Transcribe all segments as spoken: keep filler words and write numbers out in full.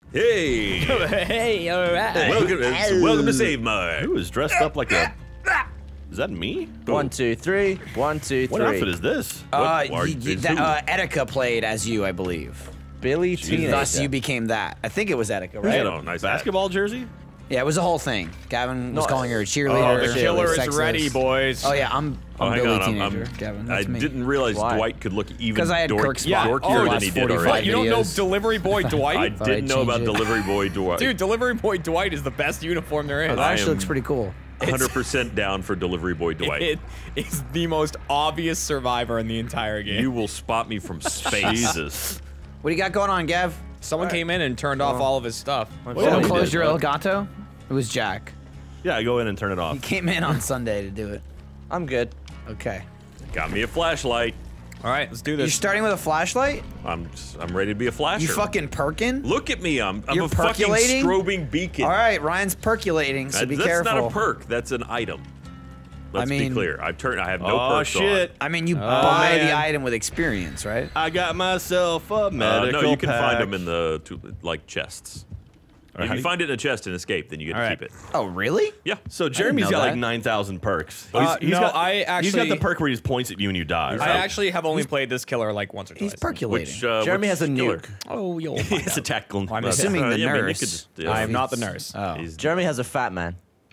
Hey. Hey, all right. Welcome, uh, welcome to Save Mart. Who is dressed up like a... Is that me? One, two, three. One, two, three. What outfit is this? Uh, What are y- you- y- that, uh, Etika played as you, I believe. Billy Teenager. Thus, you became that. I think it was Etika, right? Oh, nice hat. Basketball jersey? Yeah, it was a whole thing. Gavin was No. calling her a cheerleader. Oh, the Killer is sexist. ready, boys. Oh yeah, I'm, Oh, I'm hang Billy on. I'm, Teenager. I'm, Gavin, I that's me. didn't realize Why? Dwight could look even 'Cause I had dork, Kirk's Yeah. spot. dorkier Oh, than he did forty-five already. What, you don't know videos. Delivery Boy I Dwight? Thought I'd didn't know change about it. Delivery Boy Dwight. Dude, Delivery Boy Dwight is the best uniform there is. It I actually am- looks pretty cool. one hundred percent down for Delivery Boy Dwight. It is the most obvious survivor in the entire game. You will spot me from space. Jesus. What do you got going on, Gav? Someone came in and turned off all of his stuff. Well, Someone he closed did, your but- Elgato? It was Jack. Yeah, go in and turn it He off. came in on Sunday to do it. I'm good. Okay. Got me a flashlight. All right, let's do You're this. starting with a flashlight? I'm I'm ready to be a flasher. You fucking perking? Look at me. I'm, I'm You're a fucking percolating? strobing beacon. All right, Ryan's percolating, so That- be that's careful. not a perk. That's an item. Let's mean- be clear. I've turned. I have no Oh, perks shit. I mean, you buy man. the item with experience, right? I got myself a on. Uh, medical no, you can pack. find them in the two, like chests. All right, If how you do find it in a chest and escape, then you get All to right. keep it. Oh, really? Yeah. So Jeremy's know got that. like nine thousand perks. Uh, no, got, I He's got actually- the perk where he just points at you and you die. I actually have only played this killer like once or twice. He's percolating. Which uh, Jeremy which has a killer? nuke. Oh, you'll It's find a out. tactical. I'm I'm assuming Uh, the yeah, I mean, you nurse. could just- yeah. I am not the nurse. Oh. He's Jeremy has a fat man.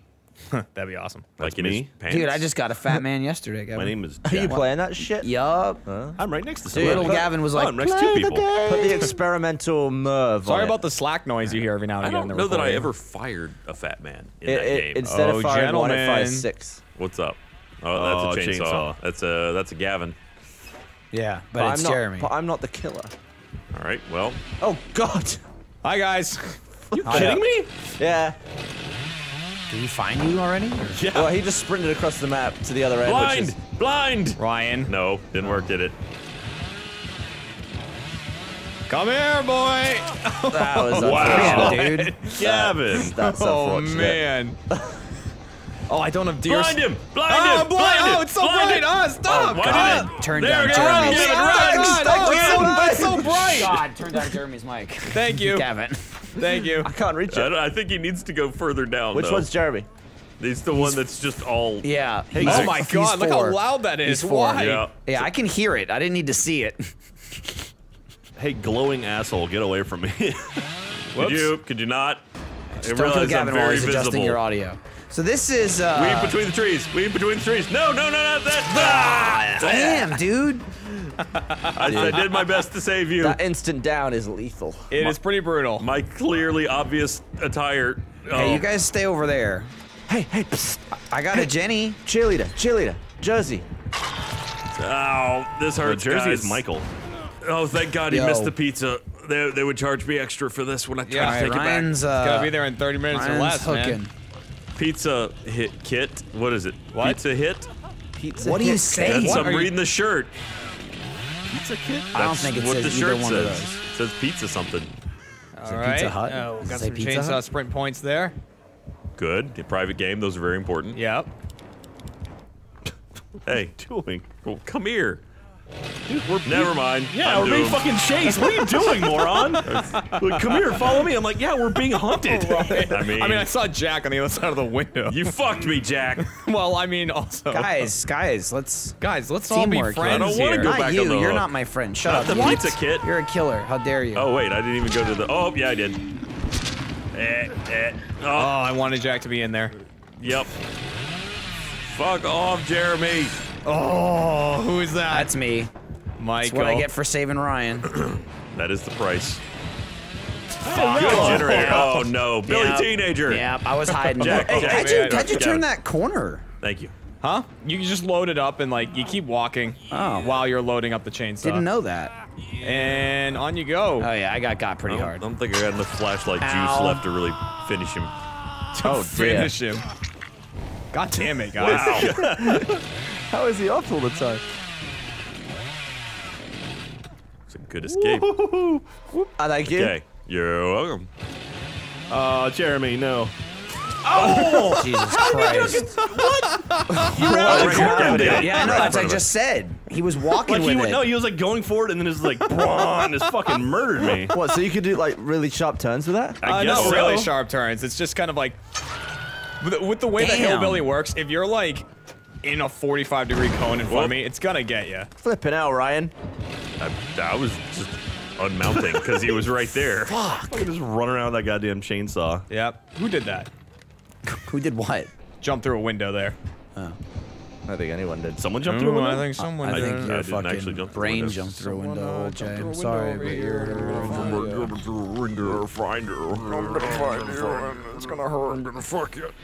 That'd be awesome. like in me. his pants. Dude, I just got a fat man yesterday, Gavin. My name is Are you Jack. playing that shit? Yup. I'm right next to Dude, someone. little Gavin was Oh, like, I'm next to "Play two the people. game." Put the experimental Merv Sorry on about it. the slack noise you hear every now and I again. in don't the know that I recording. ever fired a fat man in It, that it, game. instead Oh, of firing one, it gentlemen. fires six. What's up? Oh, that's Oh, a chainsaw. chainsaw. That's a that's a Gavin. Yeah, but, But it's I'm not, Jeremy. But I'm not the killer. All right. Well, Oh God. Hi guys. You kidding me? Yeah. Did he find you already? or- Yeah. Well, he just sprinted across the map to the other end. blind, Which is, blind. Ryan, No, didn't work, did it? come here, boy. that was Wow. unfortunate. Yeah, dude. Gavin. That's Oh unfortunate. man. Oh, I don't have deer. Blind him! Blind Oh, him! I'm blind. Blind him! Oh, it's so blind bright. him. Ah, stop. Oh, why God. did it? Turn There down we go, Jeremy's. run, Gavin, Oh, run! God. Oh, it's so, it's so bright. God, turn down Jeremy's mic. Thank you. Gavin. Thank you. I can't reach I, it. don't- I think he needs to go further down. Which though. one's Jeremy? He's the one that's just all. Yeah. Hey, Oh He's- my he's God! Look four. how loud that is. He's four. Why? Yeah. Yeah, I can hear it. I didn't need to see it. Hey, glowing asshole, get away from me. Could you? Could you not? I Don't kill realize I'm Gavin while very he's adjusting visible. your audio. So this is. Uh, Weave between the trees. Weave between the trees. No, no, no, not that. Ah! Damn, dude. I, I did my best to save you. That instant down is lethal. It is pretty brutal. My clearly obvious attire. Oh. Hey, you guys stay over there. Hey, hey, psst. I got a Jenny. Cheerleader, cheerleader, Jersey. Ow, this The hurts, jersey guys. is Michael. Oh, thank God he Yo. missed the pizza. They, they would charge me extra for this when I tried Yeah. to All right, take Ryan's. it Uh, Gotta be there in thirty minutes or Ryan's less, hooking. man. back. Pizza hit kit. What is it? What? Pizza hit? Pizza What do you hit. say? That's, What I'm are you- reading the shirt. Pizza kid? I don't That's think it what says the either shirt one of says. those. It says pizza something. All it right. Pizza Hut? Oh, Does it got say some Pizza chainsaw Hut? sprint points there. Good. The private game. Those are very important. Yep. Hey, Doing? well, come here. Dude, we're Never mind. Yeah, I'm we're being doomed. fucking chased. What are you doing, moron? Like, come here, follow me. I'm like, yeah, we're being hunted. I mean, I mean, I saw Jack on the other side of the window. you fucked me, Jack. Well, I mean, also. Guys, guys, let's. Guys, let's all be Teamwork. friends I don't wanna here. go Not back you. on the You're hook. not my friend. Shut Not up. the What? pizza kit. You're a killer. How dare you? Oh wait, I didn't even go to the. Oh yeah, I did. Eh, eh. Oh, Oh, I wanted Jack to be in there. yep. Fuck off, Jeremy. Oh, who is that? That's me. Michael. That's what I get for saving Ryan. That is the price. Oh, Good no. generator. Oh no, Billy Yep. Teenager. Yeah, I was hiding. Jack, Hey, Jack, how'd you, man. how'd you Jack. turn that corner? Thank you. Huh? You can just load it up and like you keep walking Oh. while you're loading up the chainsaw. Didn't know that. And on you go. Oh yeah, I got got pretty I don't, hard. I don't think I got enough flashlight juice Ow. left to really finish him. to Oh, dear. finish him. God damn it, guys. Wow. How is he off all the time? It's a good escape. And thank you. Okay, you're welcome. Uh, Jeremy, no. Jesus Christ. Oh, right here, Gavin did it. Yeah, I know. Right in That's what I front of just said. He was walking Like with he it. would, no, he was like going forward and then just like, brawn, just fucking murdered me. What? So you could do like really sharp turns with that? I Uh, guess not so. really sharp turns. It's just kind of like with, with the way that Damn. hillbilly works. If you're like in a forty-five degree cone in front What? of me, it's gonna get you. Flipping out, Ryan. I, I was just unmounting because he was right there. I could just run around with that goddamn chainsaw. Yep. Who did that? Who did what? Jump through a window there. Oh. I don't think anyone did. Someone jumped through a window? I think someone. I did. think I your didn't actually fucking jump through brain windows. jumped through a window, Someone, uh, Jay. jumped through a I'm sorry, window but over you're... Finder, finder. I'm gonna find you. It's gonna hurt. I'm gonna fuck you.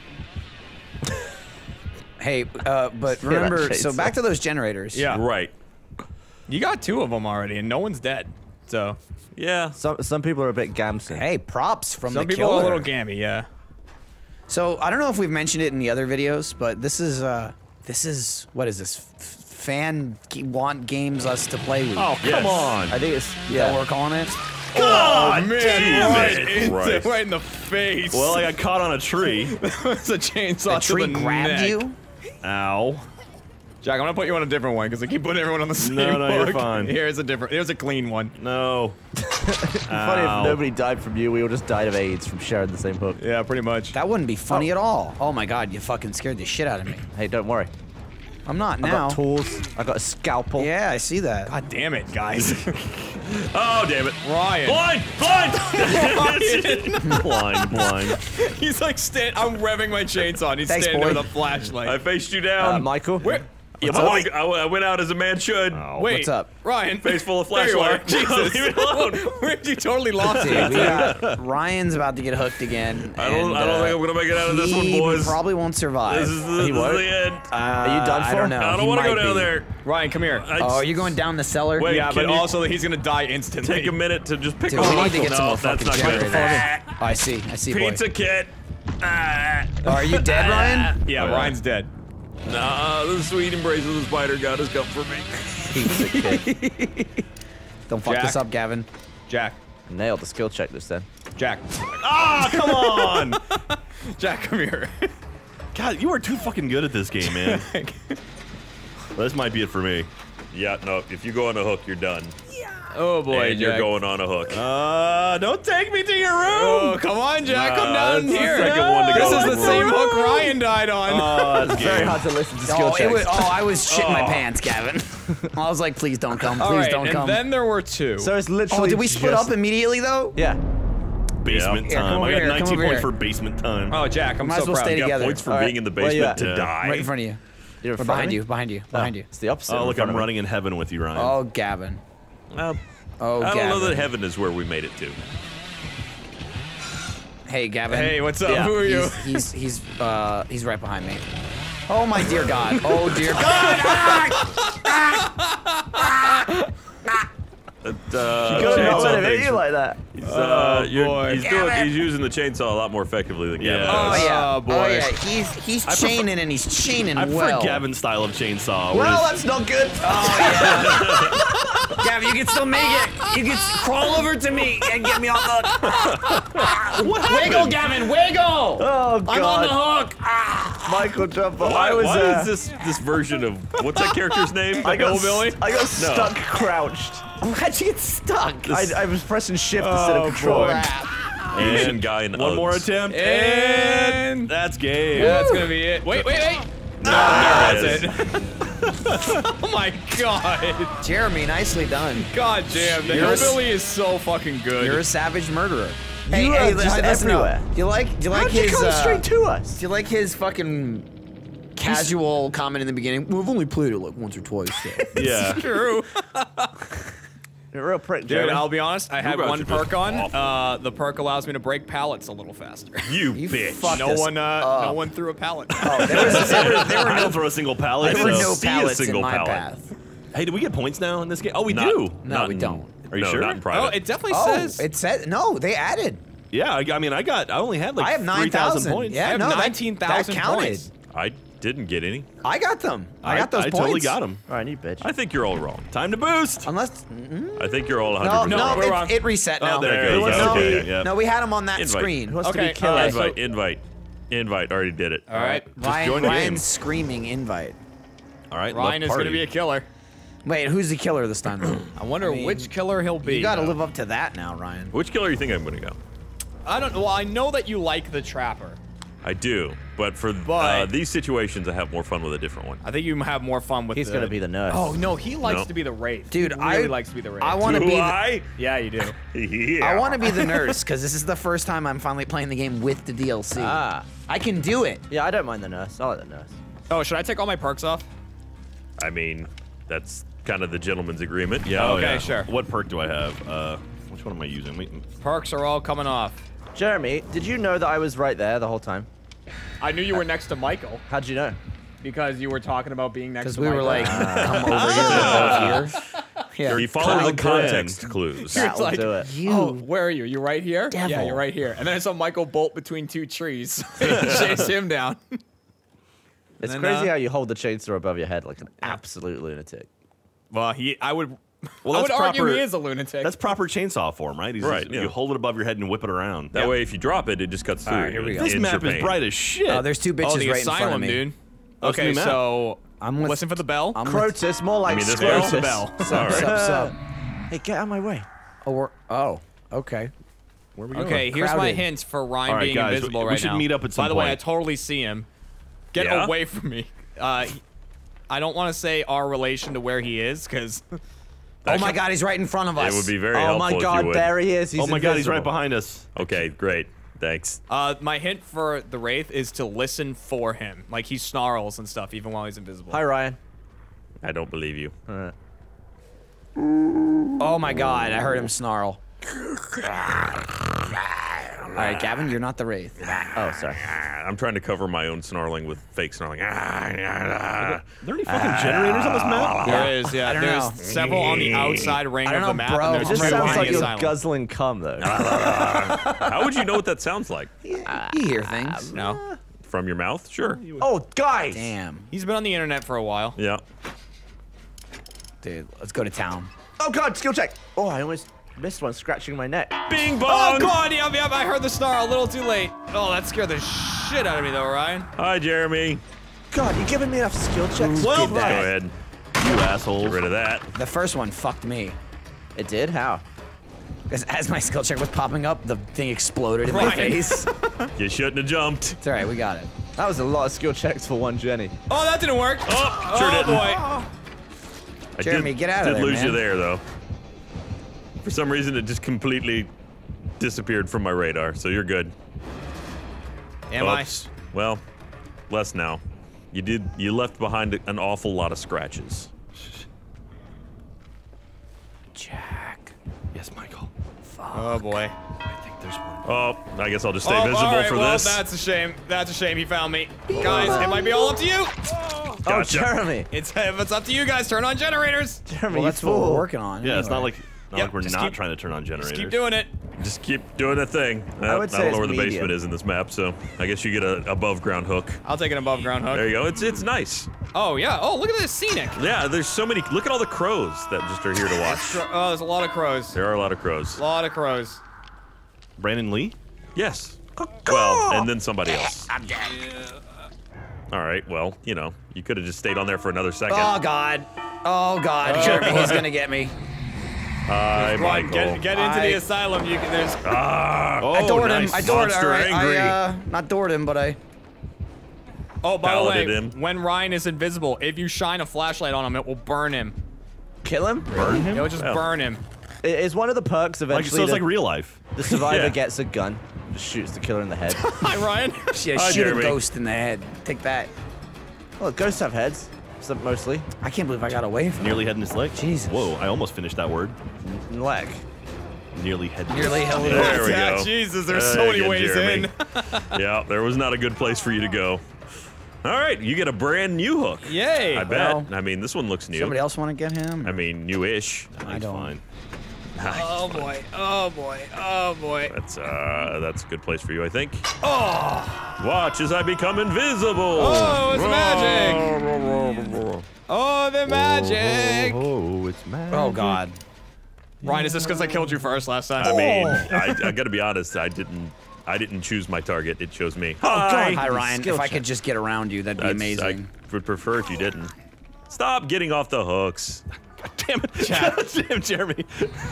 Hey, uh, but that remember, so chainsaw. back to those generators. Yeah. Right. You got two of them already, and no one's dead. So Yeah. Some some people are a bit gamsy. Hey, props from some the people killer. are a little gammy. Yeah. So I don't know if we've mentioned it in the other videos, but this is uh, this is what is this? F fan g- want games us to play with. Oh, come Yes. on. I think it's Is that yeah. what we're calling it? God Man, damn right, it. in, Christ. right in the face. Well, I got caught on a tree. it's a chainsaw The tree to the grabbed neck. you. Ow. Jack, I'm gonna put you on a different one because I keep putting everyone on the same No, no, you're hook. fine. Here's a different. Here's a clean one. No. Funny Ow. if nobody died from you, we all just died of AIDS from sharing the same hook. Yeah, pretty much. That wouldn't be funny at all. Oh my god, you fucking scared the shit out of me. Hey, don't worry. I'm not I now. got tools. I got a scalpel. Yeah, I see that. God damn it, guys. Oh, damn it. Ryan. Blind! Blind! blind, blind. He's like stand. I'm revving my chainsaw, and he's Thanks, standing there boy. with a flashlight. I faced you down. Uh, Michael. Where? I, went, I, I went out as a man should. Wait, What's up? Ryan? Face full of There you are. flashlight. Jesus. Leave me alone. Where'd you totally lost Dude, it? we got Ryan's about to get hooked again. I don't, and, I don't uh, think I'm gonna make it out of this one, he boys. probably won't survive. This is the, this He is won't? the end. Uh, Are you done I for? don't know. I don't He want to go might down be. there. Ryan, come here. I Oh, just- are you going down the cellar? Wait, yeah, can but you also that he's gonna die instantly. take a minute to just pick Dude, up we a need to get no, some more that's fucking not good. generators. Oh, I see. I see, boy. Pizza kit. Ah. Oh, are you dead, Ryan? Yeah, Oh, yeah. Ryan's dead. Nah, the sweet embrace of the spider god has come for me. Don't fuck Jack. this up, Gavin. Jack. Nailed the skill check this then. Jack. Ah, come on. Jack, come here. God, you are too fucking good at this game, man. Well, this might be it for me. Yeah, no, if you go on a hook, you're done. Oh boy, and Jack. you're going on a hook. Uh, don't take me to your room. Oh, come on, Jack. Come Nah, down that's the here. second one to this go is on the the same room. hook Ryan died on. Uh, this Very game. hard to listen to skill Oh, checks. it was, oh, I was shitting my pants, Gavin. I was like, please don't come. Please All right, don't and come. then there were two. So it's literally. oh, did we split just- up immediately, though? Yeah. Basement Here, come time. over I got here, come nineteen over points here. for basement time. oh, Jack, I'm Might so as well proud. stay of you. You got together. points for All right. being in the Where you basement at? to die. Right in front of you. You're in Or front behind of me? you. Behind you. Behind you. It's the opposite. Oh, in look, front I'm of me. running in heaven with you, Ryan. Oh, Gavin. Well, Oh, I Gavin. don't know that heaven is where we made it to. Hey, Gavin. Hey, what's up? Yeah, Who are you? He's, he's, he's, uh, he's right behind me. Oh, my dear God. Oh, dear God. But, uh, You gotta not chainsaw let him hit things- you like that. He's, uh, you're- boy. he's, doing, he's using the chainsaw a lot more effectively than Gavin Yeah. Oh, does. yeah. Oh, boy. Oh, yeah. He's, he's I prefer- chaining and he's chaining I prefer well. Gavin's style of chainsaw. where Well, it's- that's not good. Gavin, you can still make it. You can s- crawl over to me and get me off the... what Wiggle, happened? Gavin, wiggle! Oh, I'm on the God. hook. Ah. Michael jump off. Why, I was. why uh, is this this version of what's that character's name? I got, Hillbilly? I got stuck crouched. Why'd you get stuck? I, I was pressing shift instead of control. boy. Asian guy in One more Uggs. attempt, And that's game. yeah, that's gonna be it. Wait, wait, wait. No, Ah, that's there it. Oh my God. Jeremy, nicely done. God damn, the You're a s- hillbilly is so fucking good. You're a savage murderer. You are hey, just listen, listen up. everywhere. Do you like? Do you like How'd you his? come uh, straight to us? Do you like his fucking casual comment in the beginning? Well, I've only played it like once or twice. So. Yeah. True. You're a real prick, Dude, Jeremy. I'll be honest, I had guys one are just perk on. awful. Uh, the perk allows me to break pallets a little faster. You, You bitch. fucked No us one, uh, up. no one threw a pallet. Oh, there was there were, there were I no don't throw a single pallet. there were so- no see a pallets in single my pallet. path. Hey, do we get points now in this game? Oh, we Not- do. No, not we in- don't. Are you no, sure? not in private. Oh, it definitely Oh, says. it said no. They added. Yeah, I, I mean, I got, I only had like I have nine three thousand thousand points. Yeah, I have no, that- nineteen thousand that counted. points. I didn't get any. I got them. I, got those I points. totally got them. Alright, you bitch. I think you're all wrong. Time to boost. Unless I think you're all one no, hundred percent no, wrong. we're it, wrong. it reset now. Oh, there it no, goes. no, Okay, yeah. no, we had them on that Invite. screen. Who wants to Okay, be killer? uh, Invite, so- invite, invite. Already did it. All right. Ryan, join the Ryan's game. screaming invite. All right, Ryan left is going to party. be a killer. Wait, who's the killer this time? Though? I wonder I mean, which killer he'll be. You got to though. live up to that now, Ryan. Which killer you think I'm gonna go? I don't. Well, I know that you like the Trapper. I do, but for But- uh, these situations, I have more fun with a different one. I think you have more fun with. He's the... gonna be the nurse. Oh no, he likes No. to be the Wraith. Dude, he really I likes to be the Wraith. I want to Do be. The, I? Yeah, you do. Yeah. I want to be the nurse because this is the first time I'm finally playing the game with the D L C. Ah. I can do it. Yeah, I don't mind the nurse. I like the nurse. Oh, should I take all my perks off? I mean, that's kind of the gentleman's agreement. Yeah. Oh, oh, okay, yeah. sure. What perk do I have? Uh, which one am I using? Wait, Perks are all coming off. Jeremy, did you know that I was right there the whole time? I knew you were next to Michael How'd you know? because you were talking about being next Because to we Michael. were like, come over here, we're both here. Yeah. He followed the Come context clues. That will like, do it. You. Oh, where are you? You right here? Yeah, Devil. you're right here. And then I saw Michael bolt between two trees. Chase him down. It's then, crazy uh, how you hold the chainsaw above your head like an absolute lunatic. Well, he, I would, Well, I would that's argue proper- he is a lunatic. That's proper chainsaw form, right? He's Right, just- yeah. You hold it above your head and whip it around. That Yeah. way, if you drop it, it just cuts through. All right, here we go. This Ends map your is pain. bright as shit. Oh, there's two bitches oh, the right in front of asylum, me. dude. Oh, it's a Okay, new map. so I'm with- listen for the bell. I'm with- Crotus, more like mean, this Where's Scrotus. the bell? Sup, sup, sup. Hey, get out of my way. Oh, we're, oh, okay. Where are we going? Okay, here's my Crowded. hint for Ryan All right, being guys, invisible we- we right should now. meet up at some By the way, I point. totally see him. Get Yeah? away from me. Uh, he- I don't want to say our relation to where he is, because Oh my God, he's right in front of us. It would be very Oh helpful my if you God, would. there he is. He's oh my God, he's right invisible. behind us. Okay, great. Thanks. uh, my hint for the Wraith is to listen for him. Like, he snarls and stuff, even while he's invisible. Hi, Ryan. I don't believe you. Alright. Oh my God, I heard him snarl. All right, Gavin, you're not the Wraith. Oh, sorry. Ah, I'm trying to cover my own snarling with fake snarling. Ah, ah, ah. Are there any fucking generators on this map? There is, yeah. I don't There's know. several on the outside ring I of don't the know, map, bro. and It there's just two sounds behind like the you're asylum. guzzling cum, though. How would you know what that sounds like? You hear things. No. From your mouth? Sure. Oh, guys! Damn. He's been on the internet for a while. Yeah. Dude, let's go to town. Oh, God, skill check. Oh, I almost missed one, scratching my neck. Bing Oh, bong! God, yep, yep, I heard the snarl a little too late. Oh, that scared the shit out of me, though, Ryan. Hi, Jeremy. God, you're giving me enough skill checks? Well, Did go that. ahead. You asshole. Get rid of that. The first one fucked me. It did? How? Because as my skill check was popping up, the thing exploded in my Ryan. face. You shouldn't have jumped. It's all right, we got it. That was a lot of skill checks for one Jenny. Oh, that didn't work. Oh, sure oh, didn't. boy. I Jeremy, did, get out of did there, lose man. you there, though. For some reason, it just completely disappeared from my radar, so you're good. Am Oops. Well, less now. You did. You left behind an awful lot of scratches. Jack. Yes, Michael. I? Oh, boy. I think there's one. Oh, I guess I'll just stay oh, visible all right, for well, this. that's a shame. That's a shame he found me. Guys, it might be all up to you. Oh, Gotcha. Jeremy. It's, if it's up to you guys, turn on generators. Jeremy, Well, you that's what we're fool. working on. Yeah, it's not anyway. like not Yep, like we're just not keep- trying to turn on generators. Just keep doing it. Just keep doing a thing. Uh, would I say don't it's know where the medium. basement is in this map, so I guess you get an above ground hook. I'll take an above ground hook. There you go. It's it's nice. Oh, yeah. Oh, look at this scenic. Yeah, there's so many. Look at all the crows that just are here to watch. Cro- Oh, there's a lot of crows. There are a lot of crows. A lot of crows. Brandon Lee? Yes. Well, and then somebody else. All right. Well, you know, you could have just stayed on there for another second. Oh, God. Oh, God. Jeremy, he's going to get me. Hi, Run, Michael. get, get into I- the asylum. You can, there's. Ah, oh, I doored nice. him. I doored Monster him. angry. I, uh, not doored him, but I... Oh, by the way, Paladin him. when Ryan is invisible, if you shine a flashlight on him, it will burn him. Kill him? Burn him? It will just Well, burn him. It is one of the perks Like, eventually. so it's that like real life. the survivor Yeah. gets a gun, just shoots the killer in the head. Hi, Ryan. Yeah, Hi, shoot Jeremy. a ghost in the head. Take that. Well, ghosts have heads, so mostly. I can't believe I got away from Nearly head in his leg. Jesus. Whoa, I almost finished that word. And leg. Nearly head in Nearly his held leg. it. There we Yeah, go. Jesus, there's Uh, so many good, ways Jeremy. in. Yeah, there was not a good place for you to go. All right, you get a brand new hook. Yay. I bet. Well, I mean, this one looks new. Somebody else want to get him? I mean, newish. I don't. Fine. Oh, boy. Oh, boy. Oh, boy. That's uh, that's a good place for you, I think. Oh! Watch as I become invisible. Oh, it's magic. Oh, the magic. Oh, it's magic. Oh, God. Ryan, is this because I killed you first last time? I mean, Oh. I, I got to be honest. I didn't. I didn't choose my target. It chose me. Oh, God. Hi, Ryan. Skill If I check. could just get around you, that'd be That's- amazing. I would prefer if you didn't. Stop getting off the hooks. God damn it. God damn, Jeremy.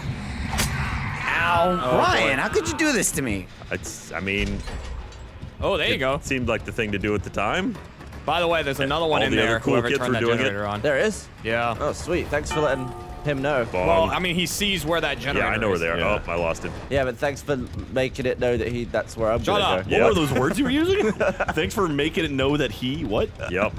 Ow. Oh, Ryan, boy. how could you do this to me? It's, I mean, Oh, there you go. it seemed like the thing to do at the time. By the way, there's another one All in the other there. cool Whoever kids turned were that doing it. generator on. There it is. Yeah. Oh, sweet. Thanks for letting him know. Well, Bomb. I mean, he sees where that generator yeah, I know where is. they are. Yeah. Oh, I lost him. Yeah, but thanks for making it know that he that's where I'm Shut gonna up. go. What Yep. were those words you were using? Thanks for making it know that he what? Yep.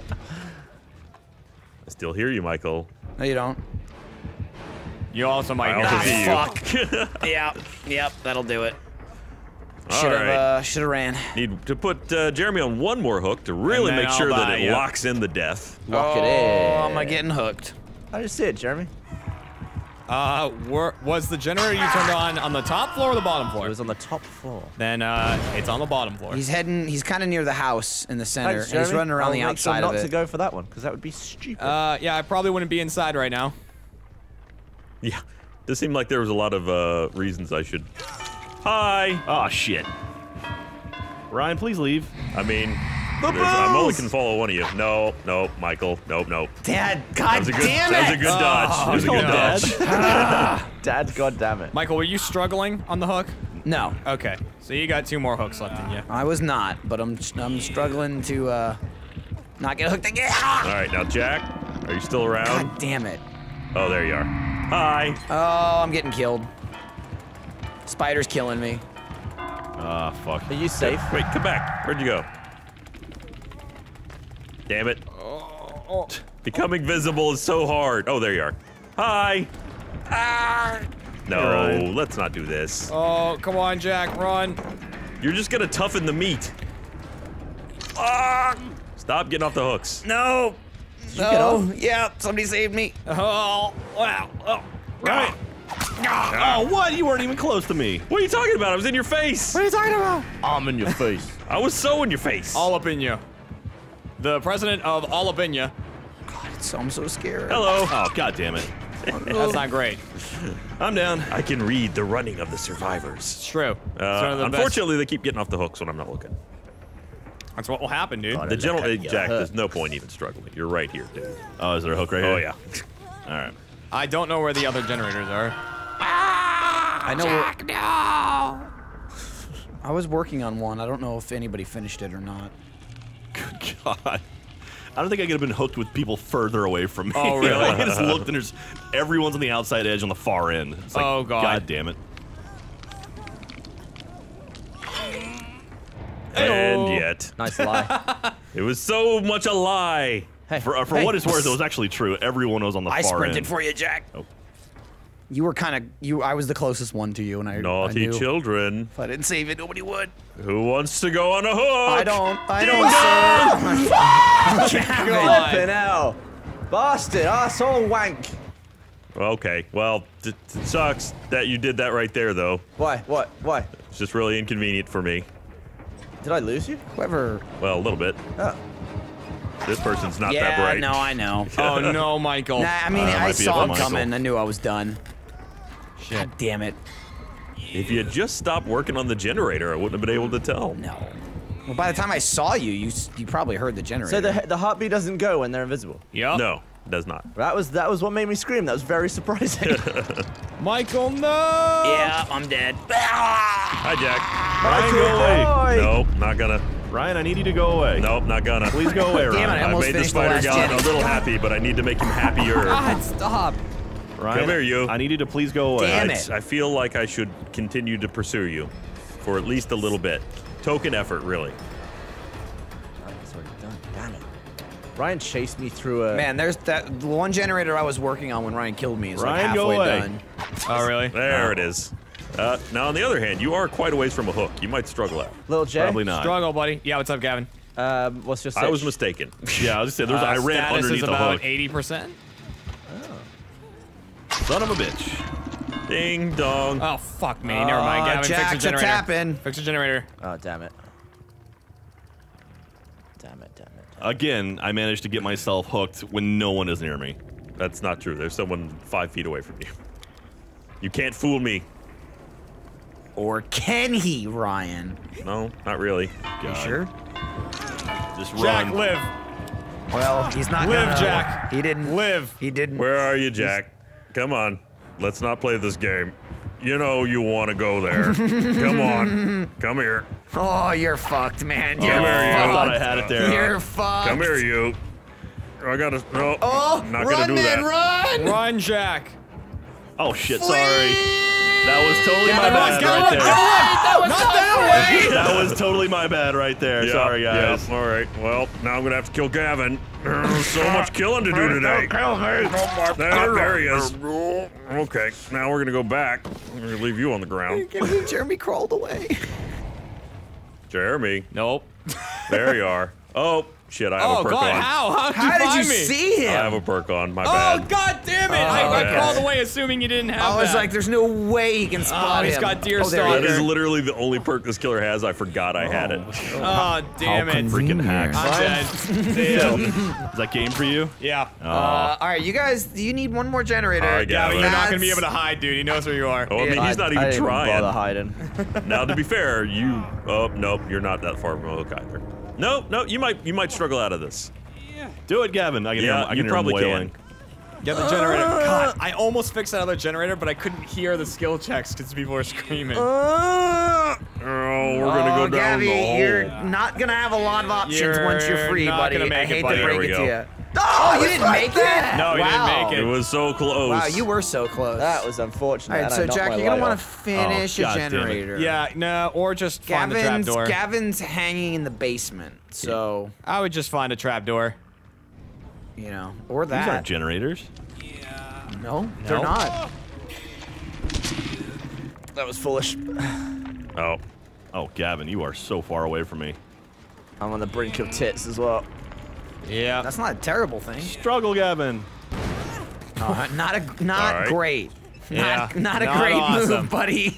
I still hear you, Michael. No, you don't. You also might I know. also see you. Fuck. yep. Yep. That'll do it. All Should have. right. Uh, Should have ran. Need to put uh, Jeremy on one more hook to really And then make I'll sure that die, it yeah. locks in the death. Lock oh, it in. am I getting hooked? I just see it, Jeremy. Uh, were, was the generator you turned on on the top floor or the bottom It floor? was on the top floor. Then uh, it's on the bottom floor. He's heading. He's kind of near the house in the center. Thanks, and he's Jeremy. running around I'll the make sure outside not of to it. go for that one, because that would be stupid. Uh, yeah, I probably wouldn't be inside right now. Yeah. This seemed like there was a lot of uh, reasons I should. Hi. Oh, shit. Ryan, please leave. I mean, there's- I'm only can follow one of you. No, no, Michael. Nope, nope. Dad, That God was a good. damn That was a it! good dodge. That was a good Dad. dodge. Dad, god damn it. Michael, were you struggling on the hook? No, Okay, so you got two more hooks left in you. I was not, but I'm I'm struggling to uh, not get hooked again. Ah! All right, now Jack, are you still around? God damn it! Oh, there you are. Hi. Oh, I'm getting killed. Spider's killing me. Ah, fuck. Are you safe? Wait, come back. Where'd you go? Damn it. Becoming visible is so hard. Oh, there you are. Hi. Ah. No, Right. let's not do this. Oh, come on, Jack, run. You're just gonna toughen the meat. Ah. Stop getting off the hooks. No. get No. Yeah, somebody saved me. Oh, wow. Oh, Right. Oh, what? You weren't even close to me. What are you talking about? I was in your face. what are you talking about? I'm in your face. I was so in your face. All up in you. The president of all up in you. So I'm so scared. Hello. Oh, god damn it. That's not great. I'm down. I can read the running of the survivors. It's true. It's one Uh, of the unfortunately, they keep getting off the hooks when I'm not looking. best. That's what will happen, dude. The general, look hey, at you. Jack, there's no point even struggling. You're right here, dude. Oh, is there a hook right here? Oh yeah. All right. I don't know where the other generators are. I know. Jack, no. I was working on one. I don't know if anybody finished it or not. Good God. I don't think I could have been hooked with people further away from me. Oh, really? I just looked and there's everyone's on the outside edge on the far end. It's like, Oh, God. God damn it. And yet, Nice lie. it was so much a lie. Hey, For, uh, for hey. what it's worth, it was actually true. Everyone was on the I far sprinted end. for you, Jack. Oh. You were kind of you. I was the closest one to you, and I. I Naughty knew children. If I didn't save it, nobody would. Who wants to go on a hook? I don't. I don't. Sir. God. Flipping hell. Bastard, asshole wank. Okay, well, it it sucks that you did that right there, though. Why? What? Why? It's just really inconvenient for me. Did I lose you? Whoever. Well, a little bit. Oh. This person's not yeah. that bright. No, I know. Oh, no, Michael. Nah, I mean, Uh, that I might be saw it him for Michael. coming. I knew I was done. Shit. God damn it. If you had just stopped working on the generator, I wouldn't have been able to tell. No. Well, by the time I saw you, you s- you probably heard the generator. So the the heartbeat doesn't go when they're invisible. Yep. No, it does not. That was that was what made me scream. That was very surprising. Michael, no. Yeah, I'm dead. Hi, Jack. Ryan, go away. Boy. Nope, not gonna. Ryan, I need you to go away. Nope, not gonna. Please go away, Ryan. Damn it, I I almost made the finished the spider last god gen. a little happy, but I need to make him happier. God, stop. Ryan, Come here, you. I need you to please go away. Damn I, it. I feel like I should continue to pursue you for at least a little bit. Token effort, really. It's already done. Damn it. Ryan chased me through a. Man, there's that the one generator I was working on when Ryan killed me is like Ryan, go halfway away. done. Oh, really? There it is. Uh, now, on the other hand, you are quite a ways from a hook. You might struggle out. Little J. Probably not. Struggle, buddy. Yeah, what's up, Gavin? Um, what's your? I was sitch? mistaken. Yeah, I was just saying, there was, I Uh, ran status underneath is the about hook. eighty percent. Son of a bitch. Ding dong. Oh, fuck me. Never mind, Uh, Gavin. Jack's Fix the a generator. tapping. Fix the generator. Oh damn it. Damn it! Damn it! Again, I managed to get myself hooked when no one is near me. That's not true. There's someone five feet away from you. You can't fool me. Or can he, Ryan? No, not really. You God. sure? Just Jack, run. live. Well, he's not Live, gonna. Jack. He didn't. Live. He didn't. Where are you, Jack? come on. Let's not play this game. You know you want to go there. Come on. Come here. Oh, you're fucked, man. You're Come here, you. fucked. I thought I had it there. You're fucked. Come here, you. I gotta. No. Oh, not run, gonna do man, that. run! Run, Jack. Oh shit, sorry. That was totally my Get bad run, right get there. run. Not that way. That was totally my bad right there. Yeah, Sorry, guys. Yeah, all right. Well, now I'm gonna have to kill Gavin. There's so much killing to do today. Kill me. There, there he is. Okay, now we're gonna go back. I'm gonna leave you on the ground. Jeremy crawled away. Jeremy, Nope. there you are. Oh, shit, I have Oh a perk God, on. how? How'd you How did find you me? see I have him? a perk on, my Oh bad. God damn it! Oh, I, I bad. crawled away assuming you didn't have I was that. like, there's no way he can spot Oh, he's him. got deer oh, there he That stalker. is literally the only perk this killer has. I forgot I had it. Oh damn it! Freaking hacks. I'm dead. Damn. Is that game for you? Yeah. Oh. Uh, all right, you guys, do you need one more generator? All right, Yeah, but Gavin. you're not gonna be That's- able to hide, dude. He knows where you are. Oh, I mean, Yeah, he's not I even didn't trying. bother hiding. Now, to be fair, you. Oh, nope, you're not that far from Oak either. No, no, you might, you might struggle out of this. Do it, Gavin. I can hear Yeah, him, I can you hear probably him wailing. can. Get the generator. God, I almost fixed that other generator, but I couldn't hear the skill checks because people were screaming. Oh, we're gonna oh, go down Gabby, the hole. you're not gonna have a lot of options You're once you're free, not buddy. gonna make I it, hate buddy. to There break we it go. to you. Oh, you didn't make it? No, he didn't wow. make It was so close. Wow, you were so close. That was unfortunate. All right, and I so knocked Jack, my you're gonna light want to off. finish Oh, a God damn it. generator. Yeah, no, or just find the Gavin's trapdoor. Gavin's hanging in the basement, so I would just find a trapdoor. you know, or These aren't that. generators. No, they're No. not. That was foolish. Oh, Oh, Gavin, you are so far away from me. I'm on the brink of tits as well. Yeah. That's not a terrible thing. Struggle, Gavin. No, not a not All right. great. Yeah, Not, not a not great awesome. move, buddy.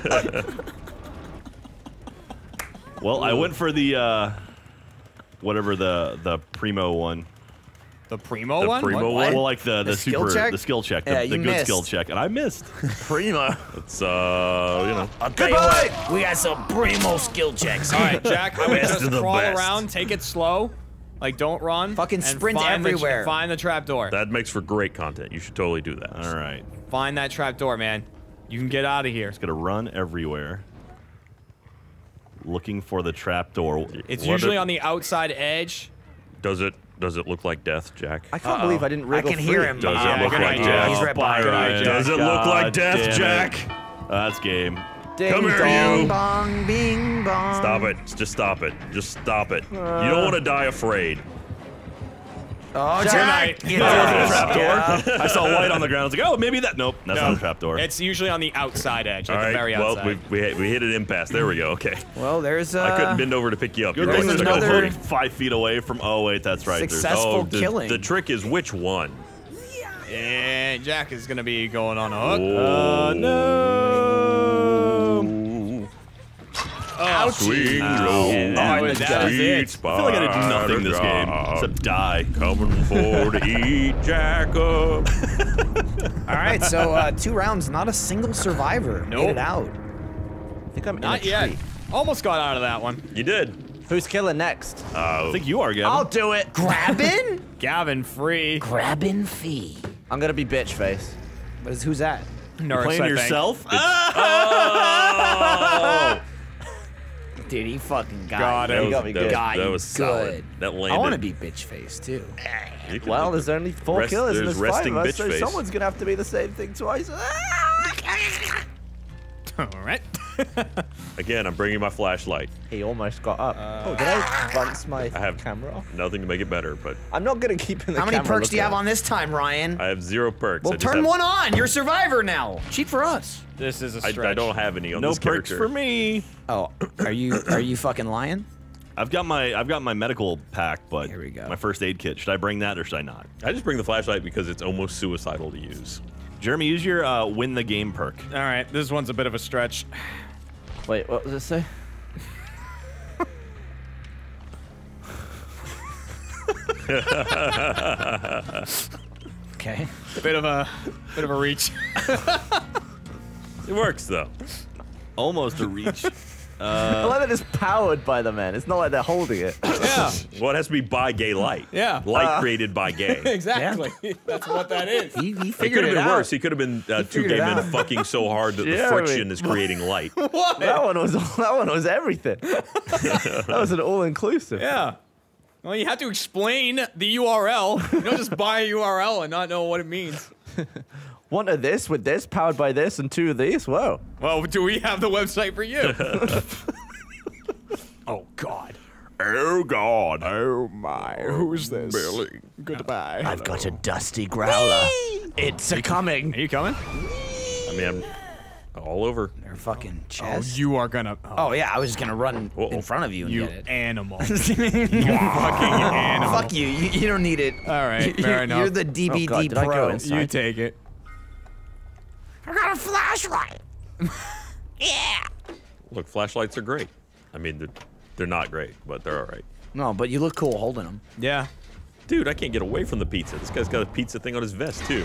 Well, I went for the uh, whatever the the primo one. The primo The one? primo What? one? Well, like the the, The skill super check? the skill check, the, Yeah, the you good missed. skill check, and I missed. Primo. it's uh, you know. I'll tell you what, we got some primo skill checks. All right, Jack, I would Best just of the crawl best. around, take it slow. Like, don't run. Fucking and sprint find the- everywhere. find the trapdoor. That makes for great content. You should totally do that. All right, Find that trapdoor, man. You can get out of here. just gonna run everywhere, looking for the trap door. It's What usually if- on the outside edge. Does it? Does it look like death, Jack? I can't believe I didn't I wriggle can free. hear him. Does Yeah, it look good like idea. death? He's right behind you. Byron, Does it look like God death, damn it. Jack? Uh, that's game. Ding Come here, dong. you. Bong, bing, bong. Stop it. Just stop it. Just stop it. You don't want to die afraid. Oh, Jack. Jack! Good Get night. out. There's a trap door. Yeah. I saw white on the ground. I was like, oh, maybe that. Nope, that's not a trap door. It's usually on the outside edge, All like right. the very Well, outside. we we hit, we hit an impasse. There we go. Okay. Well, there's uh. I couldn't bend over to pick you up. Good You thing were there's there's no another- hook five feet away from. Oh wait, that's right. There's- Successful Oh, the, killing. the trick is which one? And Jack is gonna be going on a hook. Uh, no. Oh, Swing Ow. low. And that was- that was it. Sweet I feel like I did nothing this game spider except die. coming for to eat Jack up. All right, so uh, two rounds, not a single survivor made Nope. it out. I think I'm in Not a yet. tree. Almost got out of that one. You did. Who's killing next? Uh, I think you are, Gavin. I'll do it. Grabbing? Gavin free. Grabbing fee. I'm gonna be bitch face. What is, who's that? Nurse, Playing I think. yourself? oh! Dude, he fucking got, Got it. That him. was, got me that good. was, Got that you was solid. good. That landed. I want to be bitch face too. You could- Well, there's only four Rest- killers and there's there's five resting of us, bitch so face. someone's gonna have to be the same thing twice. All right. Again, I'm bringing my flashlight. He almost got up. oh, did I bounce my I have camera off? nothing to make it better, but I'm not gonna keep in the How many camera perks do you have looking. on this time, Ryan? I have zero perks. well, I just turn have, one on. You're a survivor now. Cheat for us. This is a I, stretch. I don't have any on No this perks character. for me. Oh, are you are you fucking lying? I've got my I've got my medical pack, but Here we go. my first aid kit. Should I bring that or should I not? I just bring the flashlight because it's almost suicidal to use. Jeremy, use your uh, win the game perk. All right, this one's a bit of a stretch. Wait, what does it say? Okay. Bit of a, bit of a reach. It works though. Almost a reach. I like that it's powered by the men. It's not like they're holding it. Yeah. Well, it has to be by gay light. Yeah. Light Uh. created by gay. Exactly. That's what that is. He, he It figured could have it, been out. worse. He could have been uh, two figured gay it men out. fucking so hard that the Jeremy. friction is creating light. What? That one was that one was everything. That was an all-inclusive. Yeah. Well, you have to explain the U R L. You don't just buy a U R L and not know what it means. One of this with this, powered by this, and two of these. Whoa. Well, do we have the website for you? Oh, God. Oh, God. Oh my, who's this? Billy. Goodbye. I've got a dusty growler. It's a coming. Are you coming? I mean, I'm all over. Their fucking Oh, chest. you are gonna. Oh, yeah, I was just gonna run Uh-oh. in front of you and You get it. animal. You fucking animal. Fuck you. you. You don't need it. All right, fair You're enough. the D V D Oh, God, did I go pro. inside? You take it. I got a flashlight. Look, flashlights are great. I mean, they're, they're not great, but they're all right. No, but you look cool holding them. Yeah. Dude, I can't get away from the pizza. This guy's got a pizza thing on his vest, too.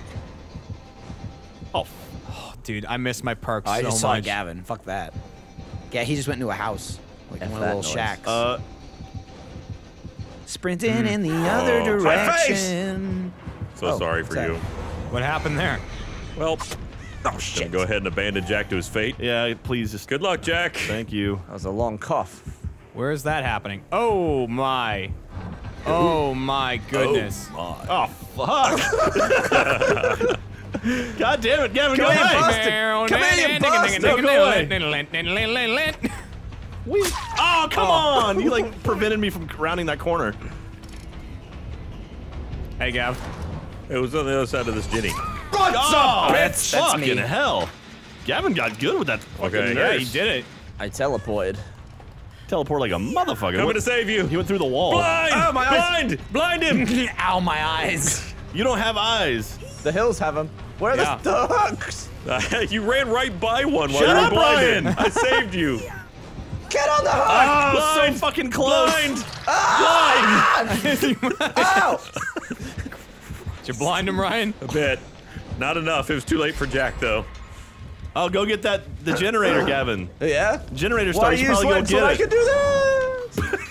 Oh, oh dude, I miss my perks I so just saw much. Gavin. Fuck that. Yeah, he just went into a house. Like F one of that the little noise. shacks. Uh, Sprinting in the other Oh, my face! direction. So Oh, sorry for what's that? you. What happened there? Well, Oh, gonna shit. go ahead and abandon Jack to his fate. yeah, please just. Good luck, Jack. Thank you. That was a long cough. Where is that happening? Oh my. Oh my goodness. Oh fuck! God damn it, Gavin, go Come here, away! Buster. Come here, you bastard. No, go away. Oh, come on! You like prevented me from rounding that corner. Hey, Gav. It was on the other side of this Jenny. Oh, That's- that's fucking me. hell! Gavin got good with that fucking Okay. Yeah, nurse. he did it. I teleported. Teleport like a motherfucker. Coming What- to save you. He went through the wall. Blind! Oh, my eyes. Blind! Blind him! Ow, my eyes. You don't have eyes. The hills have them. Where are Yeah. the, the hooks? you ran right by one while Shut you were up, blinded. Ryan. I saved you. Get on the hook! Oh, Blind. so fucking close. Blind! Ow! Did you blind him, Ryan? A bit. Not enough. It was too late for Jack, though. I'll go get that the generator, Gavin. Yeah? Generator Why starts. you You probably go sweat so I get can it. do this?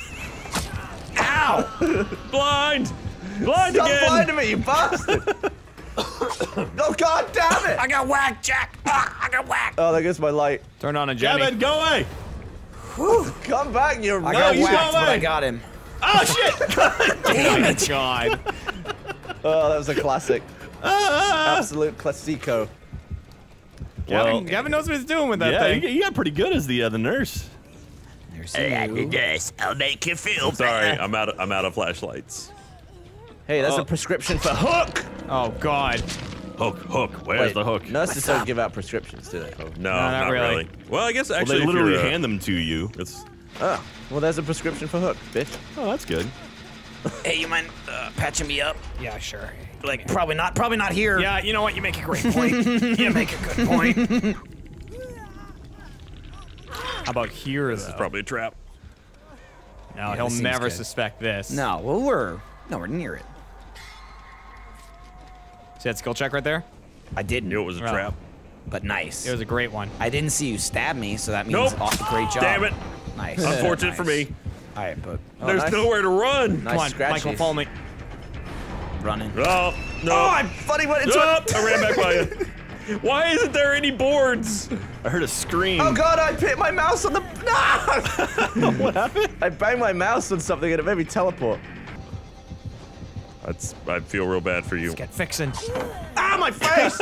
Ow! Blind! Blind Stop again! blinding me, you bastard! Oh, god damn it! I got whacked, Jack. Ah, I got whacked. Oh, there goes my light. Turn on a Jenny. Gavin, go away. Come back, you I no, got you whacked, got but I away. got him. Oh shit! Damn Oh, it. God. Oh, that was a classic. Ah! Absolute classico. Well, Gavin, Gavin knows what he's doing with that yeah, thing. you, you got pretty good as the uh, the nurse. There's you. this. I'll make you feel Sorry, I'm out. Of, I'm out of flashlights. Hey, that's Oh. a prescription for hook. Oh, God. Hook, hook. Where's Wait, the hook? Nurses don't give out prescriptions, do they? No, not not, really. really. Well, I guess Well, actually, they if literally you're, uh, hand them to you. It's Oh, well, there's a prescription for hook, bitch. Oh, that's good. Hey, you mind uh, patching me up? Yeah, sure. Like, probably not. Probably not here. Yeah, you know what? You make a great point. You make a good point. How about here, though? probably a trap. No, Yeah, he'll this seems never good. suspect this. No, well, we're nowhere near it. See that skill check right there? I didn't, Knew it was a Well, trap. but nice. It was a great one. I didn't see you stab me, so that means Nope. aw- great job. Damn it. Nice. Unfortunate for Nice. me. All right, but Oh, There's nice. nowhere to run. Nice Come on, scratchies. Michael, follow me. running. Oh, no. Oh, I funny went into Oh, it. I ran back by you. Why isn't there any boards? I heard a scream. Oh god, I hit my mouse on the. No! What happened? I banged my mouse on something and it made me teleport. That's. I feel real bad for you. Get fixing. Ah, my face!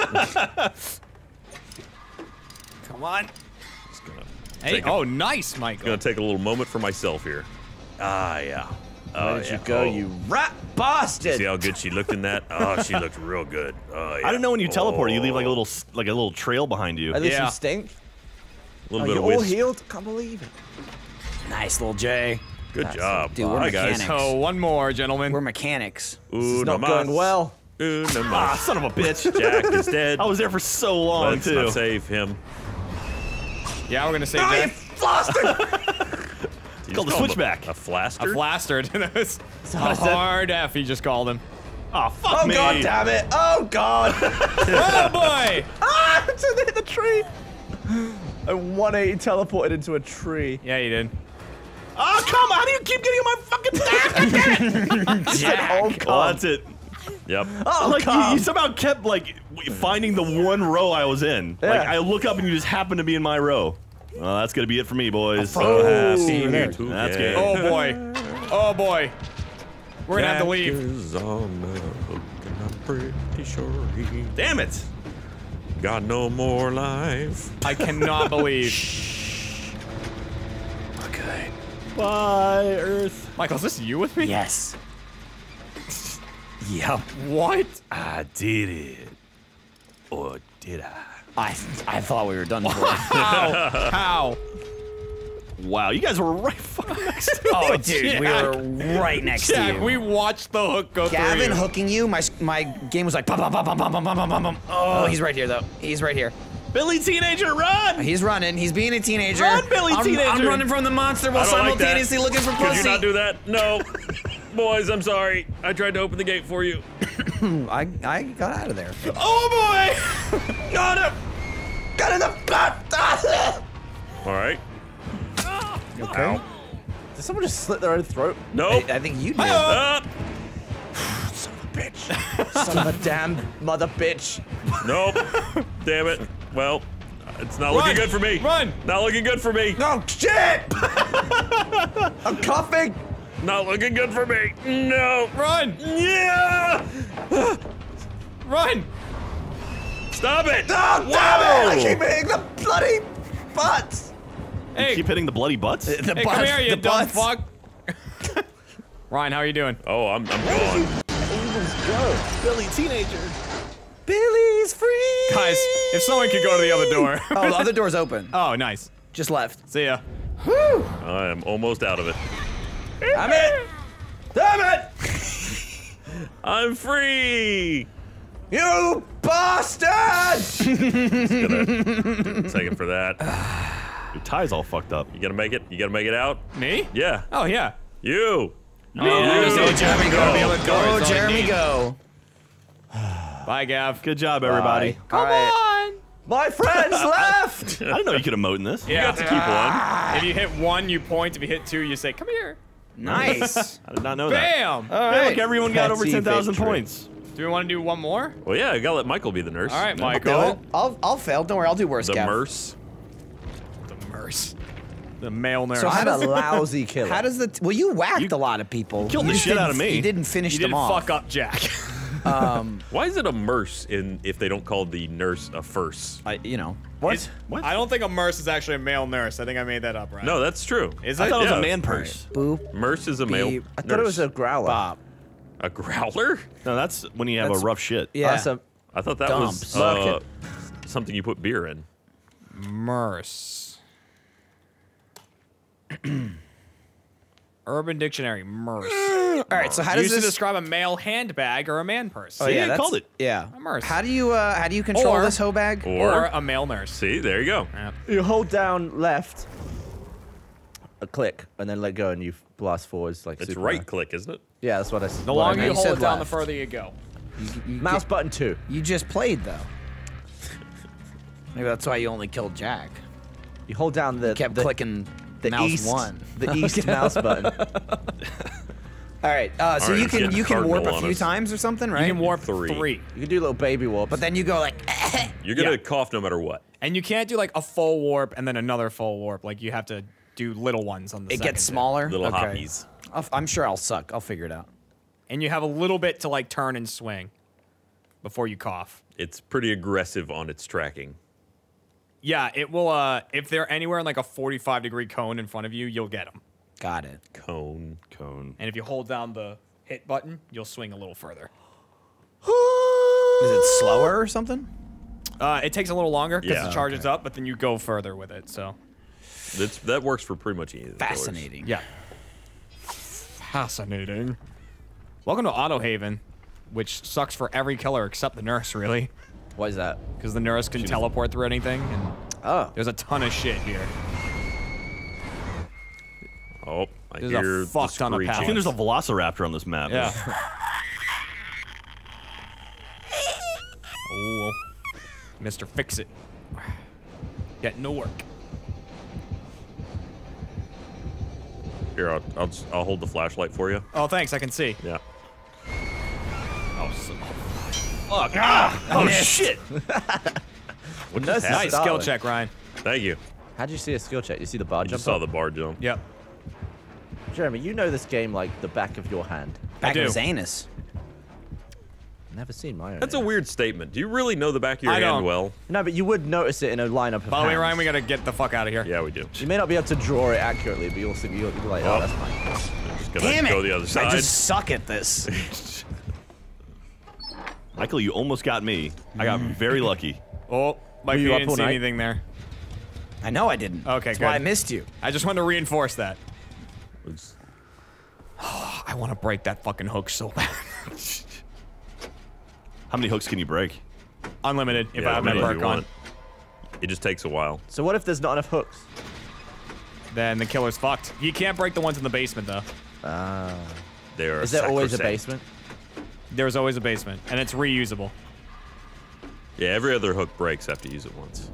Come on. Just gonna Hey, take a- oh, nice, Michael. Gonna take a little moment for myself here. Ah, yeah. Oh, Where did yeah. you go, Oh. you rat bastard? See how good she looked in that? Oh, she looked real good. Oh, yeah. I didn't know when you teleport, you leave like a Oh. little s- like a little trail behind you. At least Yeah. you stink. A little Oh, bit you're of all whiz. healed? Can't believe it. Nice, little Jay. Good That's job. Dude, we're Hi, guys. mechanics. So, one more, gentlemen. We're mechanics. This is Una not mas. going well. Una Ah, mas. son of a bitch. Jack is dead. I was there for so long Let's too. not save him. Yeah, we're gonna save Oh, you Jack. bastard! He's called the called switchback. A, a flaster? A flastered. That was a what I said. hard F, he just called him. Oh fuck Oh me. god damn it! Oh god! Oh, boy! Ah! It's hit the tree! I one eighty teleported into a tree. Yeah, you did. Oh, come on! How do you keep getting on my fucking back? Jack. Oh, Oh, that's it. Yep. Oh, Like you, come. you somehow kept like w- finding the one row I was in. Yeah. Like I look up and you just happen to be in my row. Well, that's gonna be it for me, boys. So happy there. to That's get good. Oh boy. Oh boy. We're gonna have to leave. is on the hook and I'm pretty sure he Damn it! got no more life. I cannot believe. Okay. Bye, Earth. Michael, is this you with me? Yes. Yep. What? I did it. Or did I? I I thought we were done for. How? How? Wow, you guys were right fucking next to me. Oh, dude, we were right next to Jack, you. we watched the hook go Gavin through you. hooking you. My my game was like bum bum bum bum bum bum bum bum bum. Oh, he's right here though. He's right here. Billy Teenager, run! He's running. He's being a teenager. Run, Billy I'm, Teenager. I'm running from the monster while I don't like that. simultaneously looking for Could pussy. you not do that? No. Boys, I'm sorry. I tried to open the gate for you. I I got out of there. Oh boy! Got him. Got in the butt. All right. Okay. Ow. Did someone just slit their own throat? Nope. I, I think you did. Up. Son of a damn mother bitch. Nope. Damn it. Well, it's not looking Run. good for me. Run. Not looking good for me. Oh, shit! I'm coughing. Not looking good for me. No. Run! Yeah. Run! Stop it. Oh, damn it! I keep hitting the bloody butts. Hey, Keep hitting the bloody butts. The hey, butts, come here, you the dumb butts. fuck. Ryan, how are you doing? Oh, I'm, I'm gone. Billy Teenager. Billy's free. Guys, if someone could go to the other door. Oh, the other door's open. Oh, nice. Just left. See ya. I am almost out of it. Damn it! Damn it! I'm free. You bastard! Gonna take a second for that. Your tie's all fucked up. You gonna make it? You gonna make it out? Me? Yeah. Oh, yeah. You. Oh, You. go, Jeremy, go. The other door Go, is all Jeremy, you need. go. Bye, Gav. Good job, everybody. Come All right. on. My friends left! I didn't know you could emote in this. You got to keep one. If you hit one, you point. If you hit two, you say, come here. Nice. I did not know that. Bam! All Hey, right. look, everyone got over Petty ten thousand victory. points. Do we want to do one more? Well, yeah, I gotta let Michael be the nurse. All right, I'll do Michael. it. I'll I'll fail. Don't worry. I'll do worse. The Gav. nurse. The nurse. The male nurse. So how I'm does a lousy killer. How does the t- well? You whacked a lot of people. killed You the just shit out didn't- of me. You didn't finish you them didn't off. fuck up Jack. Um, Why is it a nurse in if they don't call the nurse a first? I, you know. What? What? I don't think a nurse is actually a male nurse. I think I made that up, right? No, that's true. Is I it? thought it was Yeah. a man purse. Boop. Nurse is a male. Beep. I thought it was a nurse. growler. Bop. a growler. No, that's when you have That's- a rough shit. Yeah. Awesome. I thought that Dumps. was uh, something you put beer in. Merce. Urban Dictionary, merce. All right. So how does Used to this? describe a male handbag or a man purse. Oh See, yeah, I that's, called it. Yeah. A merce. How do you uh how do you control Or- this hoe bag? Or, Or a male nurse. see, there you go. Yeah. You hold down left, a click, and then let go, and you blast forwards like It's Superman. right click, isn't it? Yeah, that's what I said. The longer I you meant. hold You it said down, the left. further you go. You, Mouse get- button two. You just played though. Maybe that's why you only killed Jack. You hold down the You kept the, clicking the mouse east one. the east mouse button. All right. Uh, so All right, you it's can getting you can warp cardinal a on few us. times or something, right? You can warp Three. three. You can do little baby warps. But then you go like. You're gonna Yeah. cough no matter what. And you can't do like a full warp and then another full warp. Like you have to do little ones on the It second gets hit. smaller. Little okay. hoppies. I'll, I'm sure I'll suck. I'll figure it out. And you have a little bit to like turn and swing before you cough. It's pretty aggressive on its tracking. Yeah, it will. Uh, if they're anywhere in like a forty-five degree cone in front of you, you'll get them. Got it. Cone. Cone. And if you hold down the hit button, you'll swing a little further. Is it slower or something? Uh, it takes a little longer because Yeah, it charges up, but then you go further with it. So That's that works for pretty much any of the doors. Fascinating. yeah, fascinating. Welcome to Auto Haven, which sucks for every killer except the nurse, really, What is that? because the nurse can teleport through anything, and Oh. there's a ton of shit here. Oh, I There's a hear the fuck ton of screeching. I think there's a velociraptor on this map. Yeah. oh, Mister Fix It. Get no work. Here, I'll, I'll, just, I'll hold the flashlight for you. Oh, thanks. I can see. Yeah. Oh, so, fuck. Ah! Oh, shit. What just Nice. happened? Nice skill check, Ryan. Thank you. How'd you see a skill check? You see the bar I jump? just saw up? the bar jump. Yep. Jeremy, you know this game like the back of your hand. Back do. of his anus. Never seen my own. That's a anus. weird statement. Do you really know the back of your I hand don't. well? No, but you would notice it in a lineup of By the way, hands. Ryan, we gotta get the fuck out of here. Yeah, we do. You may not be able to draw it accurately, but you'll see. You'll be like, oh, Oh. that's fine. I'm just gonna Damn it! go the other side. I just suck at this. Michael, you almost got me. I got very lucky. Oh, Mike, you you up didn't all see night? anything there. I know I didn't. Okay, That's good. why I missed you. I just wanted to reinforce that. It's- I want to break that fucking hook so bad. How many hooks can you break? Unlimited, if yeah, I have my whatever you perk on. want. It just takes a while. So what if there's not enough hooks? Then the killer's fucked. You can't break the ones in the basement, though. Ah. They are Is there always a sacrosanct. basement? There's always a basement, and it's reusable. Yeah, every other hook breaks after you use it once.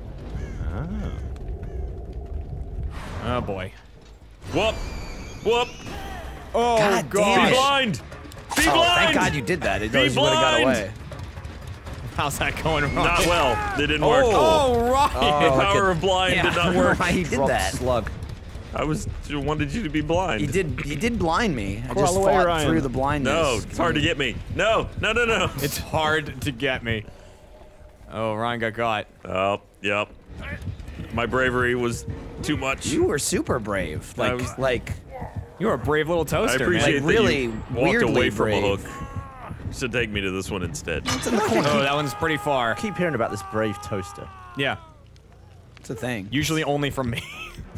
Oh, boy. Whoop! Whoop! Oh, God Be damn it. blind! Be Oh, blind! thank God you did that. It Be would have got blind. away. How's that going wrong? Not well. They didn't work. Oh, right. The Oh, like power a- of blind Yeah, did I not don't know work. why he did Drop that. slug. I was wanted you to be blind. He did. He did blind me. I Crawl just away, fought Ryan. through the blindness. No, it's hard to get me. No, no, no, no. It's hard to get me. Oh, Ryan got caught. Oh, yep. My bravery was too much. You were super brave. Like, was- like, You're a brave little I toaster, appreciate man. Like, that really you walked weirdly away from brave. a hook. You should take me to this one instead. it's in the corner. Oh, that one's pretty far. Keep hearing about this brave toaster. Yeah. It's a thing. Usually only from me.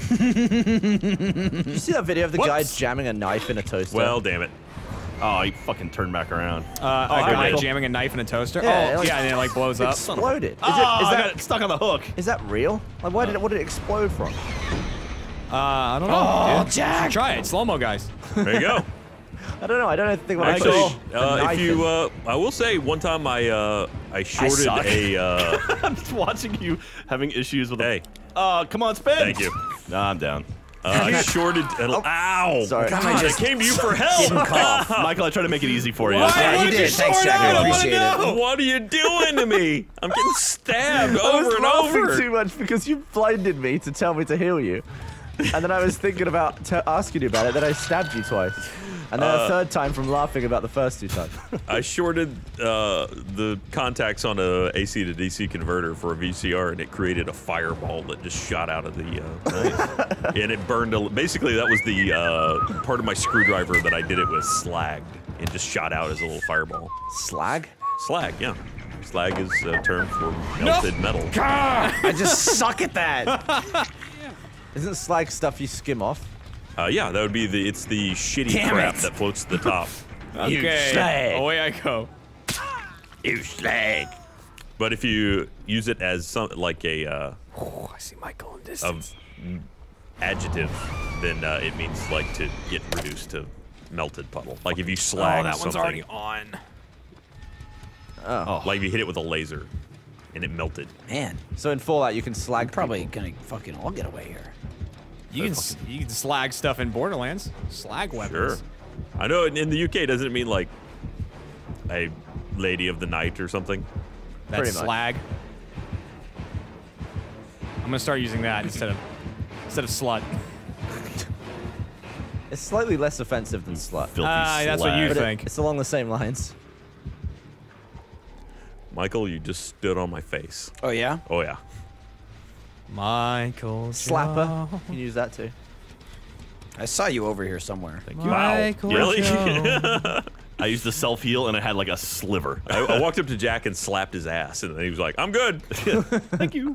Did you see that video of the guy Whoops. jamming a knife in a toaster? Well, damn it. Oh, he fucking turned back around. Uh, Oh, a guy Michael. jamming a knife in a toaster? Yeah, oh, like- yeah, and it like blows up. exploded. Is, oh, it, is I that got it stuck on the hook. is that real? Like, why did it? What did it explode from? Uh, I don't know. Oh, dude. Jack. Try it. Slow-mo, guys. There you go. I don't know. I don't know. Think what I Actually, saw. A uh, knife if you, in- uh, I will say, one time I, uh, I shorted suck. a, uh, I'm just watching you having issues with hey, a... Uh, come on, spin. thank you. Nah, I'm down. Uh, I shorted, an, ow! Sorry. God, God, I came to you for help. Michael, I tried to make it easy for you. Why? Yeah, What you did did. you Thanks, sort Jack. out? I I wanna appreciate know. it. What are you doing to me? I'm getting stabbed I was over and laughing over. too much because you blinded me to tell me to heal you, and then I was thinking about t asking you about it. Then I stabbed you twice, and then Uh, a third time from laughing about the first two times. I shorted uh, the contacts on a A C to D C converter for a V C R, and it created a fireball that just shot out of the. Uh, and it burned. A, basically, that was the uh, part of my screwdriver that I did it with slagged. It just shot out as a little fireball. Slag? Slag, yeah. Slag is a term for melted metal. I just suck at that. Isn't slag stuff you skim off? Uh, yeah, that would be the. It's the shitty Damn crap it. that floats to the top. Okay. slag. Away I go. You slag. But if you use it as some like a uh, Oh, I see Michael in of distance. adjective, then uh, it means like to get reduced to melted puddle. Like if you slag Oh, that one's something, already on. Oh. like if you hit it with a laser, and it melted. Man, So in Fallout you can slag I'm probably gonna fucking all get away here. You can, s- you can slag stuff in Borderlands. Slag weapons. Sure. I know in, in the U K, doesn't it mean like a lady of the night or something? That's Pretty much. slag. I'm gonna start using that instead of instead of slut. It's slightly less offensive than slut. Filthy Ah, that's what you slag. But it- think. it's along the same lines. Michael, you just stood on my face. Oh yeah. Oh yeah. Michael Slapper. You can use that too. I saw you over here somewhere. Wow. Michael Really? I used the self heal and it had like a sliver. I, I walked up to Jack and slapped his ass, and he was like, "I'm good." Thank you.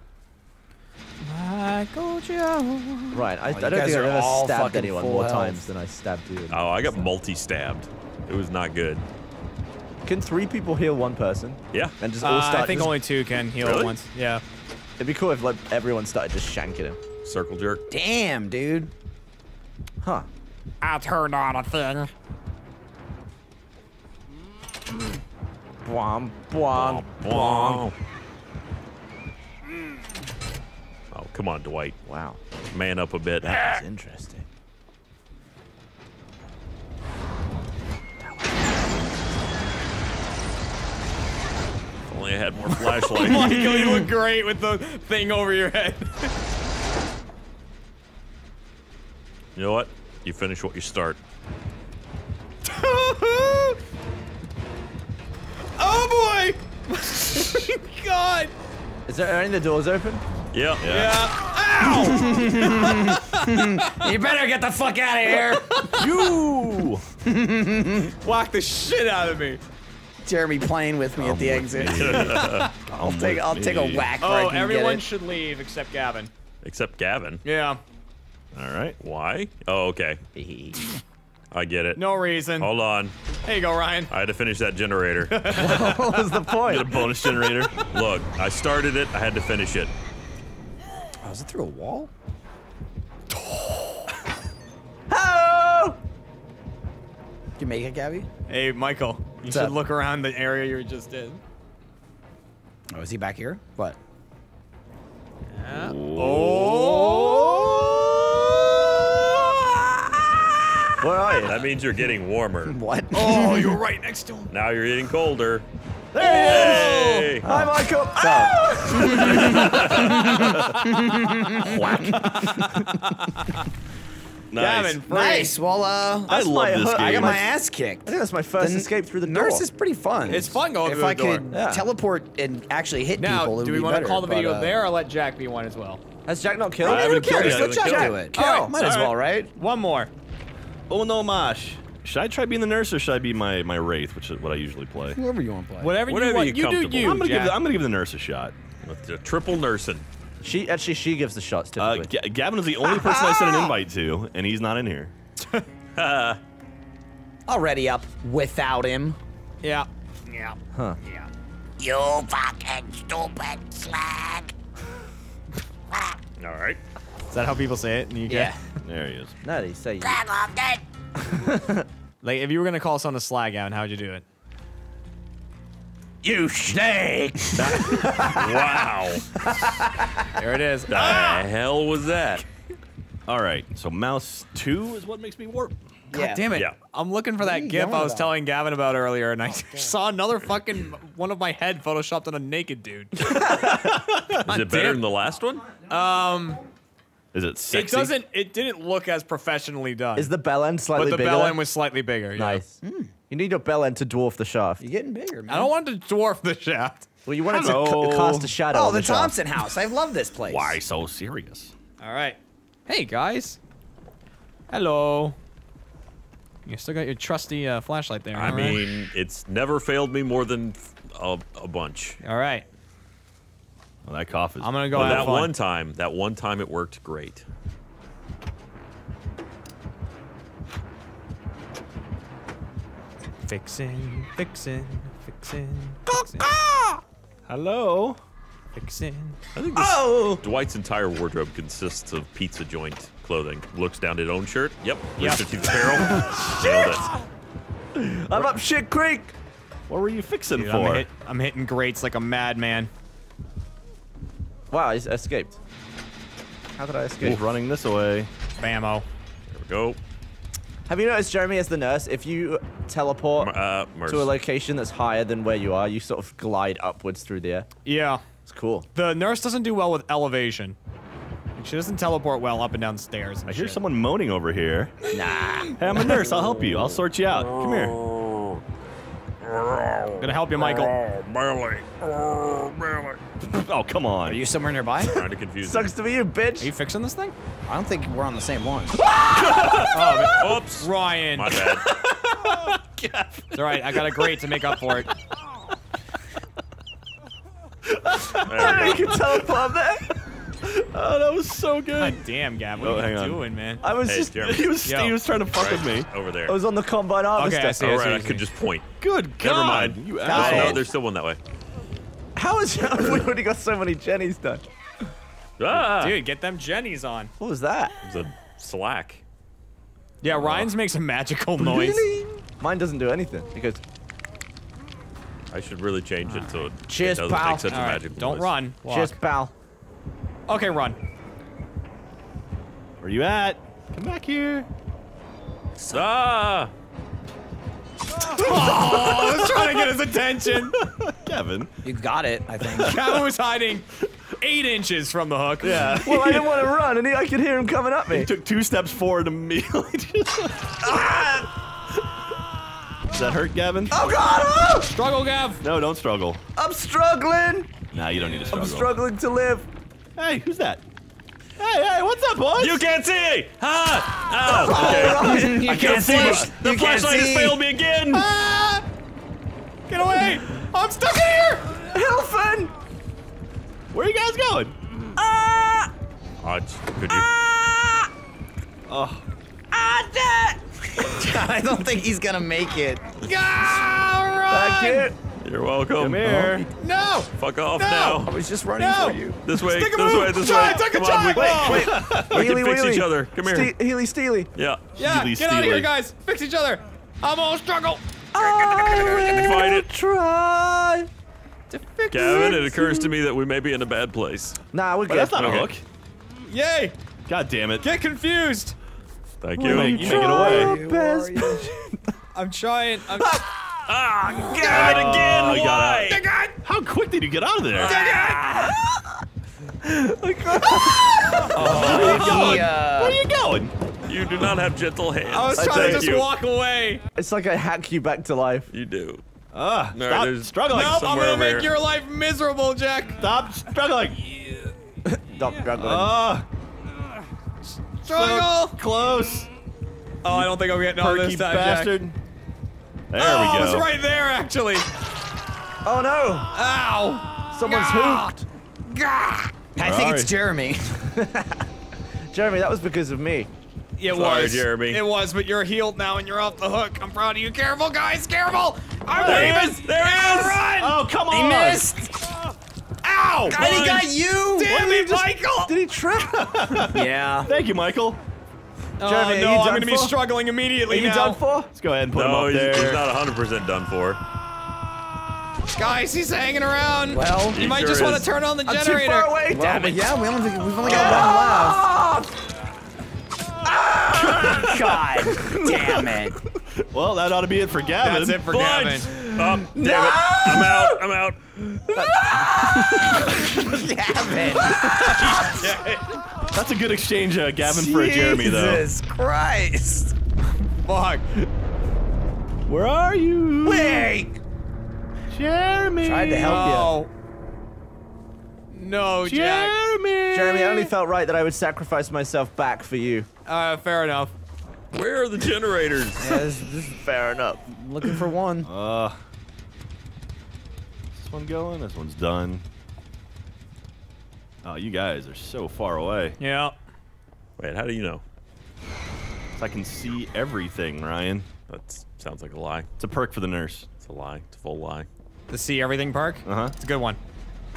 Michael Joe. Right. I, I you don't guys think I've are ever all stabbed fucking anyone full more health. times than I stabbed you. Oh, I got multi-stabbed. It was not good. Can three people heal one person? Yeah. And just all Uh, start I think just- only two can heal Really? at once. Yeah. It'd be cool if like everyone started just shanking him. Circle jerk. Damn, dude. Huh. I turned on a thing. Bwom, bwom, bwom. Wow. Oh, come on, Dwight. Wow. Man up a bit. That's interesting. If only I had more flashlight. Michael, you look great with the thing over your head. You know what? You finish what you start. Oh boy! God! Is there any of the doors open? Yeah. Yeah. You better get the fuck out of here. You! Whack the shit out of me. Jeremy playing with me at the exit. I'll take I'll take a whack. where I Oh, can everyone get it. should leave except Gavin. Except Gavin. Yeah. All right. Why? Oh, okay. I get it. No reason. Hold on. There you go, Ryan. I had to finish that generator. What was the point? Get a bonus generator. Look, I started it. I had to finish it. Oh, is it through a wall? Hello! Did you make it, Gabby? Hey, Michael. You What's should up? look around the area you were just in. Oh, is he back here? What? Where are you? That means you're getting warmer. What? Oh, you're right next to him. Now you're getting colder. There he is! Hey! Hi, Michael! Nice. Gavin, free. Nice. Well, uh, I That's love my this hook. I game. got my ass kicked. I think that's my first The escape through the nurse door. is pretty fun. It's fun going if through I the door. could Yeah. teleport and actually hit Now, people, it do would we be want to better, call the video but, uh, there or let Jack be one as well? Has Jack not killed? I haven't killed Let's you. let Jack Jack, do it. kill. Alright, Might as alright. well, right? One more. Oh no, Mosh. Should I try being the nurse or should I be my, my wraith, which is what I usually play? Whoever you want to play. Whatever, Whatever you want. you're You do comfortable you, with. I'm gonna Jack. give the, I'm gonna give the nurse a shot. With the triple nursing. She actually she gives the shots Uh, typically. Ga- Gavin is the only person I sent an invite to, and he's not in here. Already up without him. Yeah. Yeah. Huh. Yeah. You fucking stupid slag. All right. Is that how people say it in the U K? Yeah. There he is. No, they say you. Slag off that. Like, if you were gonna call someone a slag, Gavin, how'd you do it? You snake. Wow. There it is. The hell was that? All right, so mouse two is what makes me warp. Yeah. Damn it. Yeah. I'm looking for What are that you gif yelling I was about? telling Gavin about earlier, and I saw another fucking one of my head photoshopped on a naked dude. Is it better damn. than the last one? Is it sexy? It doesn't. It didn't look as professionally done. Is the bell end slightly but the bigger? bell end was slightly bigger. Yeah. nice. You need your bell end to dwarf the shaft. You're getting bigger, man. I don't want to dwarf the shaft. Well, you wanted to Hello. ca- cast a shadow. Oh, on the the shaft. Thompson house. I love this place. Why so serious? All right. Hey guys. Hello. You still got your trusty uh, flashlight there. I all right? mean, it's never failed me more than a, a bunch. All right. Well, that cough is. I'm gonna go But have that fun. one time, that one time it worked great. Fixing, fixing, fixing, fixing, Hello. fixing. I think this, Oh! Dwight's entire wardrobe consists of pizza joint clothing. Looks down at own shirt. Yep. Yep. Rooster Teeth apparel. Nailed it. I'm up shit creek. What were you fixing Dude, for? I'm, hit, I'm hitting grates like a madman. Wow, I escaped. How did I escape? Keep running this away. Bammo. There we go. Have you noticed, Jeremy, as the nurse, if you teleport Uh, Merce. to a location that's higher than where you are, you sort of glide upwards through the air? Yeah. It's cool. The nurse doesn't do well with elevation. Like, she doesn't teleport well up and down stairs. And I hear shit. someone moaning over here. Nah. Hey, I'm a nurse. I'll help you. I'll sort you out. Come here. Gonna help you, Michael. Oh, Billy. Oh, Billy. Oh, come on. Are you somewhere nearby? Trying to confuse Sucks to be you, Are bitch. you fixing this thing? I don't think we're on the same one. him. Oops. Ryan. My bad. It's all right. I got a grate to make up for it. There we You go. can teleport up there. Oh, that was so good. God damn, Gab. What Oh, are hang you on. doing, man? I was Hey, just, Jeremy. He was, Yo. he was trying to fuck with me. Right, over there. I was on the combine harvester. Okay, I see. All I right, see, I I see. could just point. Good God. Never mind. You Oh, asshole. there's still one that way. How is we already got so many Jennies done? Ah! Dude, get them Jennies on. What was that? It's a slack. Yeah, Ryan's makes a magical noise. Mine doesn't do anything because I should really change it so it Cheers, doesn't pal. make such All a right, magical don't noise. run. Walk. cheers, pal. Okay, run. Where you at? Come back here. Ah! Oh, I was trying to get his attention. Kevin. You got it, I think. Kevin was hiding eight inches from the hook. Yeah. Well, I didn't want to run, and he, I could hear him coming at me. He took two steps forward immediately. Just... Does that hurt, Gavin? Oh God! Oh! Struggle, Gav. No, don't struggle. I'm struggling. Nah, you don't need to struggle. I'm struggling to live. Hey, who's that? Hey, hey, what's up, boys? You can't see! Ah! Oh, okay. You I can't see. flash- The You can't flashlight has see. failed me again! Ah! Get away! I'm stuck in here! Hilfen! Where are you guys going? Ah, could you? Oh, I don't think he's gonna make it. Ah, run! Back here. You're welcome. come here. No! Fuck off No! now. I was just running No! for you. This way, Stick a this move. way, this Try, way. take a Come on, we, try. we, Wait, we can fix Wheelie, each wheelie. other. Come here. Ste Healy Steely. Yeah. Yeah, Healy get out of here, Steely. guys. Fix each other. I'm all struggle. Fight it. Try. To fix Gavin, it. it occurs to me that we may be in a bad place. Nah, we're But good. that's not Okay. a hook. Yay! God damn it. Get confused. Thank You you. make, you make it away. Your best. I'm trying. I'm Ah, God, again, Oh, you got why? out. How quick did you get out of there? He, uh, Where are you going? You do not have gentle hands. I was I trying to Thank just you. walk away. It's like I hack you back to life. You do. Ah, No, stop there's- struggling. Nope, I'm somewhere gonna over make here. your life miserable, Jack. Stop struggling. Stop struggling. Ah, Struggle. so close. Oh, I don't think I'm getting on Perky this time, bastard. Jack. There Oh, we I go. was right there, actually. Oh no! Ow. Someone's Ah. hooked. I think it's Sorry. Jeremy. Jeremy, that was because of me. It Sorry, was. Jeremy. It was, but you're healed now and you're off the hook. I'm proud of you. Careful, guys. Careful. I'm There he leaving. is. There he is. Run. Oh, come on. He missed. Ow. And he got you. Damn it, Michael. Did he trip? Yeah. Thank you, Michael. Oh, Jeremy, are no, you I'm done gonna be for? struggling Are immediately you now. done for? Let's go ahead and put him No, up he's, there. he's not one hundred percent done for. Guys, he's hanging around. Well, you He might sure just want is. to turn on the I'm too generator. far away. well, Damn but it. yeah, we only, we've only got one left. God damn it. Well, that ought to be it for Gavin. That's it for Fudge. Gavin. Oh, damn it. I'm out. I'm out. Damn it. That's a good exchange, uh, Gavin, for a Jeremy, though. Jesus Christ. Fuck. Where are you? Wait. Jeremy. Tried to help No. No, Jack. Jeremy. Jeremy, I only felt right that I would sacrifice myself back for you. Uh, fair enough. Where are the generators? Yeah, this, this is Fair enough. looking for one. Uh, this one going? This one's done. Oh, you guys are so far away. Yeah. Wait, how do you know? I can see everything, Ryan. That sounds like a lie. It's a perk for the nurse. It's a lie. It's a full lie. The see everything perk? Uh-huh. It's a good one.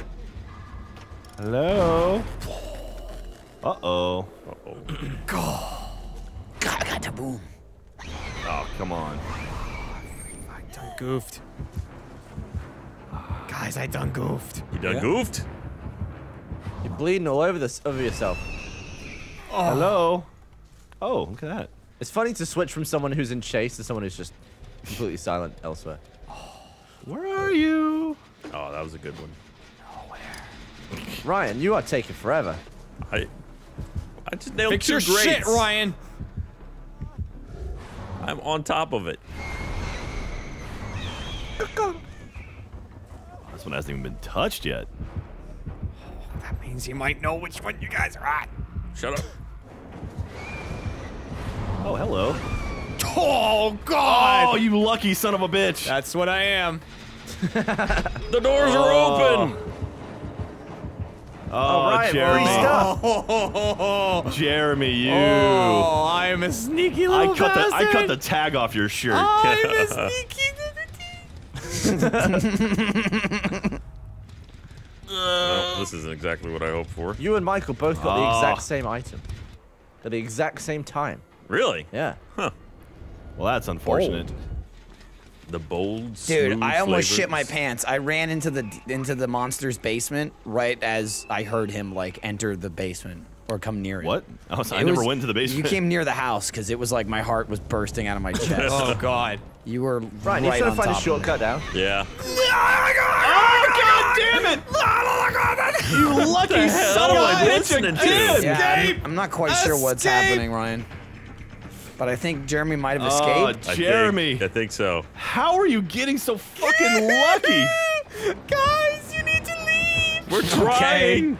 Hello? Uh-oh. Uh-oh. Boom. Oh, come on. I done goofed. Guys, I done goofed. You done Yeah. goofed? You're bleeding all over this over yourself. Hello? Oh, look at that. It's funny to switch from someone who's in chase to someone who's just completely silent elsewhere. Where are you? Oh, that was a good one. Ryan, you are taking forever. I I just nailed Fix two your grates. shit, Ryan. I'm on top of it. This one hasn't even been touched yet. That means you might know which one you guys are at. Shut up. Oh, hello. Oh, God. Oh, you lucky son of a bitch. That's what I am. The doors are open. Oh, Ryan, Jeremy. free stuff. Oh, Jeremy, you. oh, I am a sneaky I little cut the I bastard. cut the tag off your shirt. I'm a sneaky little Well, this isn't exactly what I hoped for. You and Michael both got the Oh. exact same item. At the exact same time. Really? Yeah. Huh. Well, that's unfortunate. The bold, Dude, smooth I almost flavors. shit my pants. I ran into the into the monster's basement right as I heard him like enter the basement or come near it. What? I, was, I It never was- went to the basement. You came near the house because it was like my heart was bursting out of my chest. Oh God. You were Right, right he's trying on to find top a of shortcut down. Yeah. Oh, God damn it! You lucky son of a am I bitch listening to? again! it. Yeah, I'm, I'm not quite sure what's Escape! happening, Ryan. But I think Jeremy might have Oh, escaped. I Jeremy, think, I think so. how are you getting so fucking lucky? Guys, you need to leave. We're trying.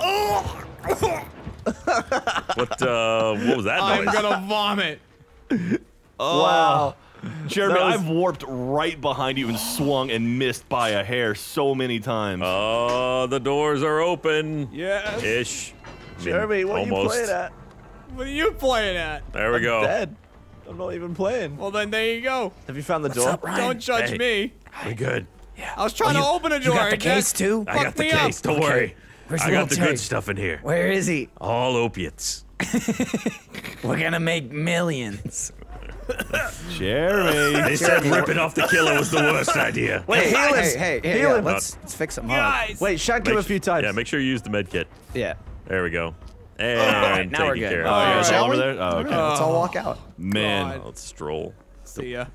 What? Uh, what was that I'm noise? gonna vomit. Wow. Jeremy, That was- I've warped right behind you and swung and missed by a hair so many times. Oh, the doors are open. Yes. Ish. I mean, Jeremy, what almost. are you playing at? What are you playing at? There we go. Dead. I'm not even playing. Well, then there you go. Have you found the What's door? up, Ryan? Don't judge Hey. me. We good. I was trying Oh, you- to open a you door. got the and that case, too? I got fucked the me case. up. Don't Okay. worry. Where's I the got little the Terry? good stuff in here. Where is he? All opiates. We're gonna make millions. Jeremy. They said ripping off the killer was the worst idea. Wait, heal him. hey, hey, hey, Heal yeah, him. let's, let's fix him up. Guys. Wait, shank him Make a few su- times. Yeah, make sure you use the med kit. Yeah. There we go. And right, now we're taken good. care Oh, of. you All guys right. all over Shall there? Oh, okay. Let's all walk out. Man. God. Let's stroll. See ya.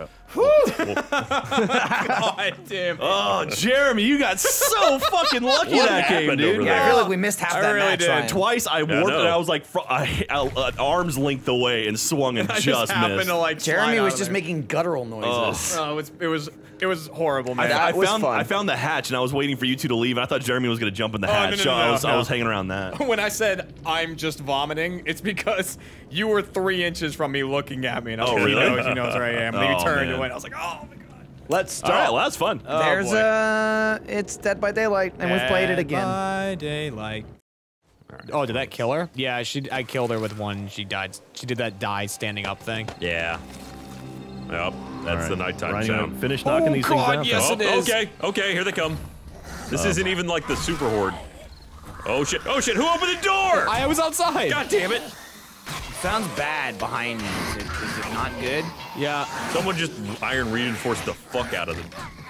God damn. Oh, Jeremy, you got so fucking lucky What that game, happened dude. over Yeah, I there? feel like we missed half I that really match, did. Ryan. Twice I warped I and know. I was like fr- I, I, uh, arms length away and swung and I just, just happened missed. to like. Jeremy slide was out just of making guttural noises. there. Oh, it was it was it was horrible, I, man. That I was found fun. I found the hatch and I was waiting for you two to leave and I thought Jeremy was gonna jump in the Oh, no, hatch. no, so no, I no, was I no. was hanging around that. When I said I'm just vomiting, it's because you were three inches from me looking at me, and I was Oh, like, he really? knows, he knows where I am. And then Oh, you turned man. and went. I was like, oh my god. Let's All start. right, well that's fun. There's boy. uh, it's Dead by Daylight, and we've played it again. By daylight. Oh, did that kill her? Yeah, she. I killed her with one. She died. She did that die standing up thing. Yeah. Yep. That's the nighttime Ryan, you sound. gonna finish knocking Oh, these God, things yes. out? Oh, it is. okay. Okay, here they come. This isn't even like the super horde. Oh shit! Oh shit! Who opened the door? I was outside. God damn it! Sounds bad behind you. Is it, is it not good? Yeah. Someone just iron reinforced the fuck out of the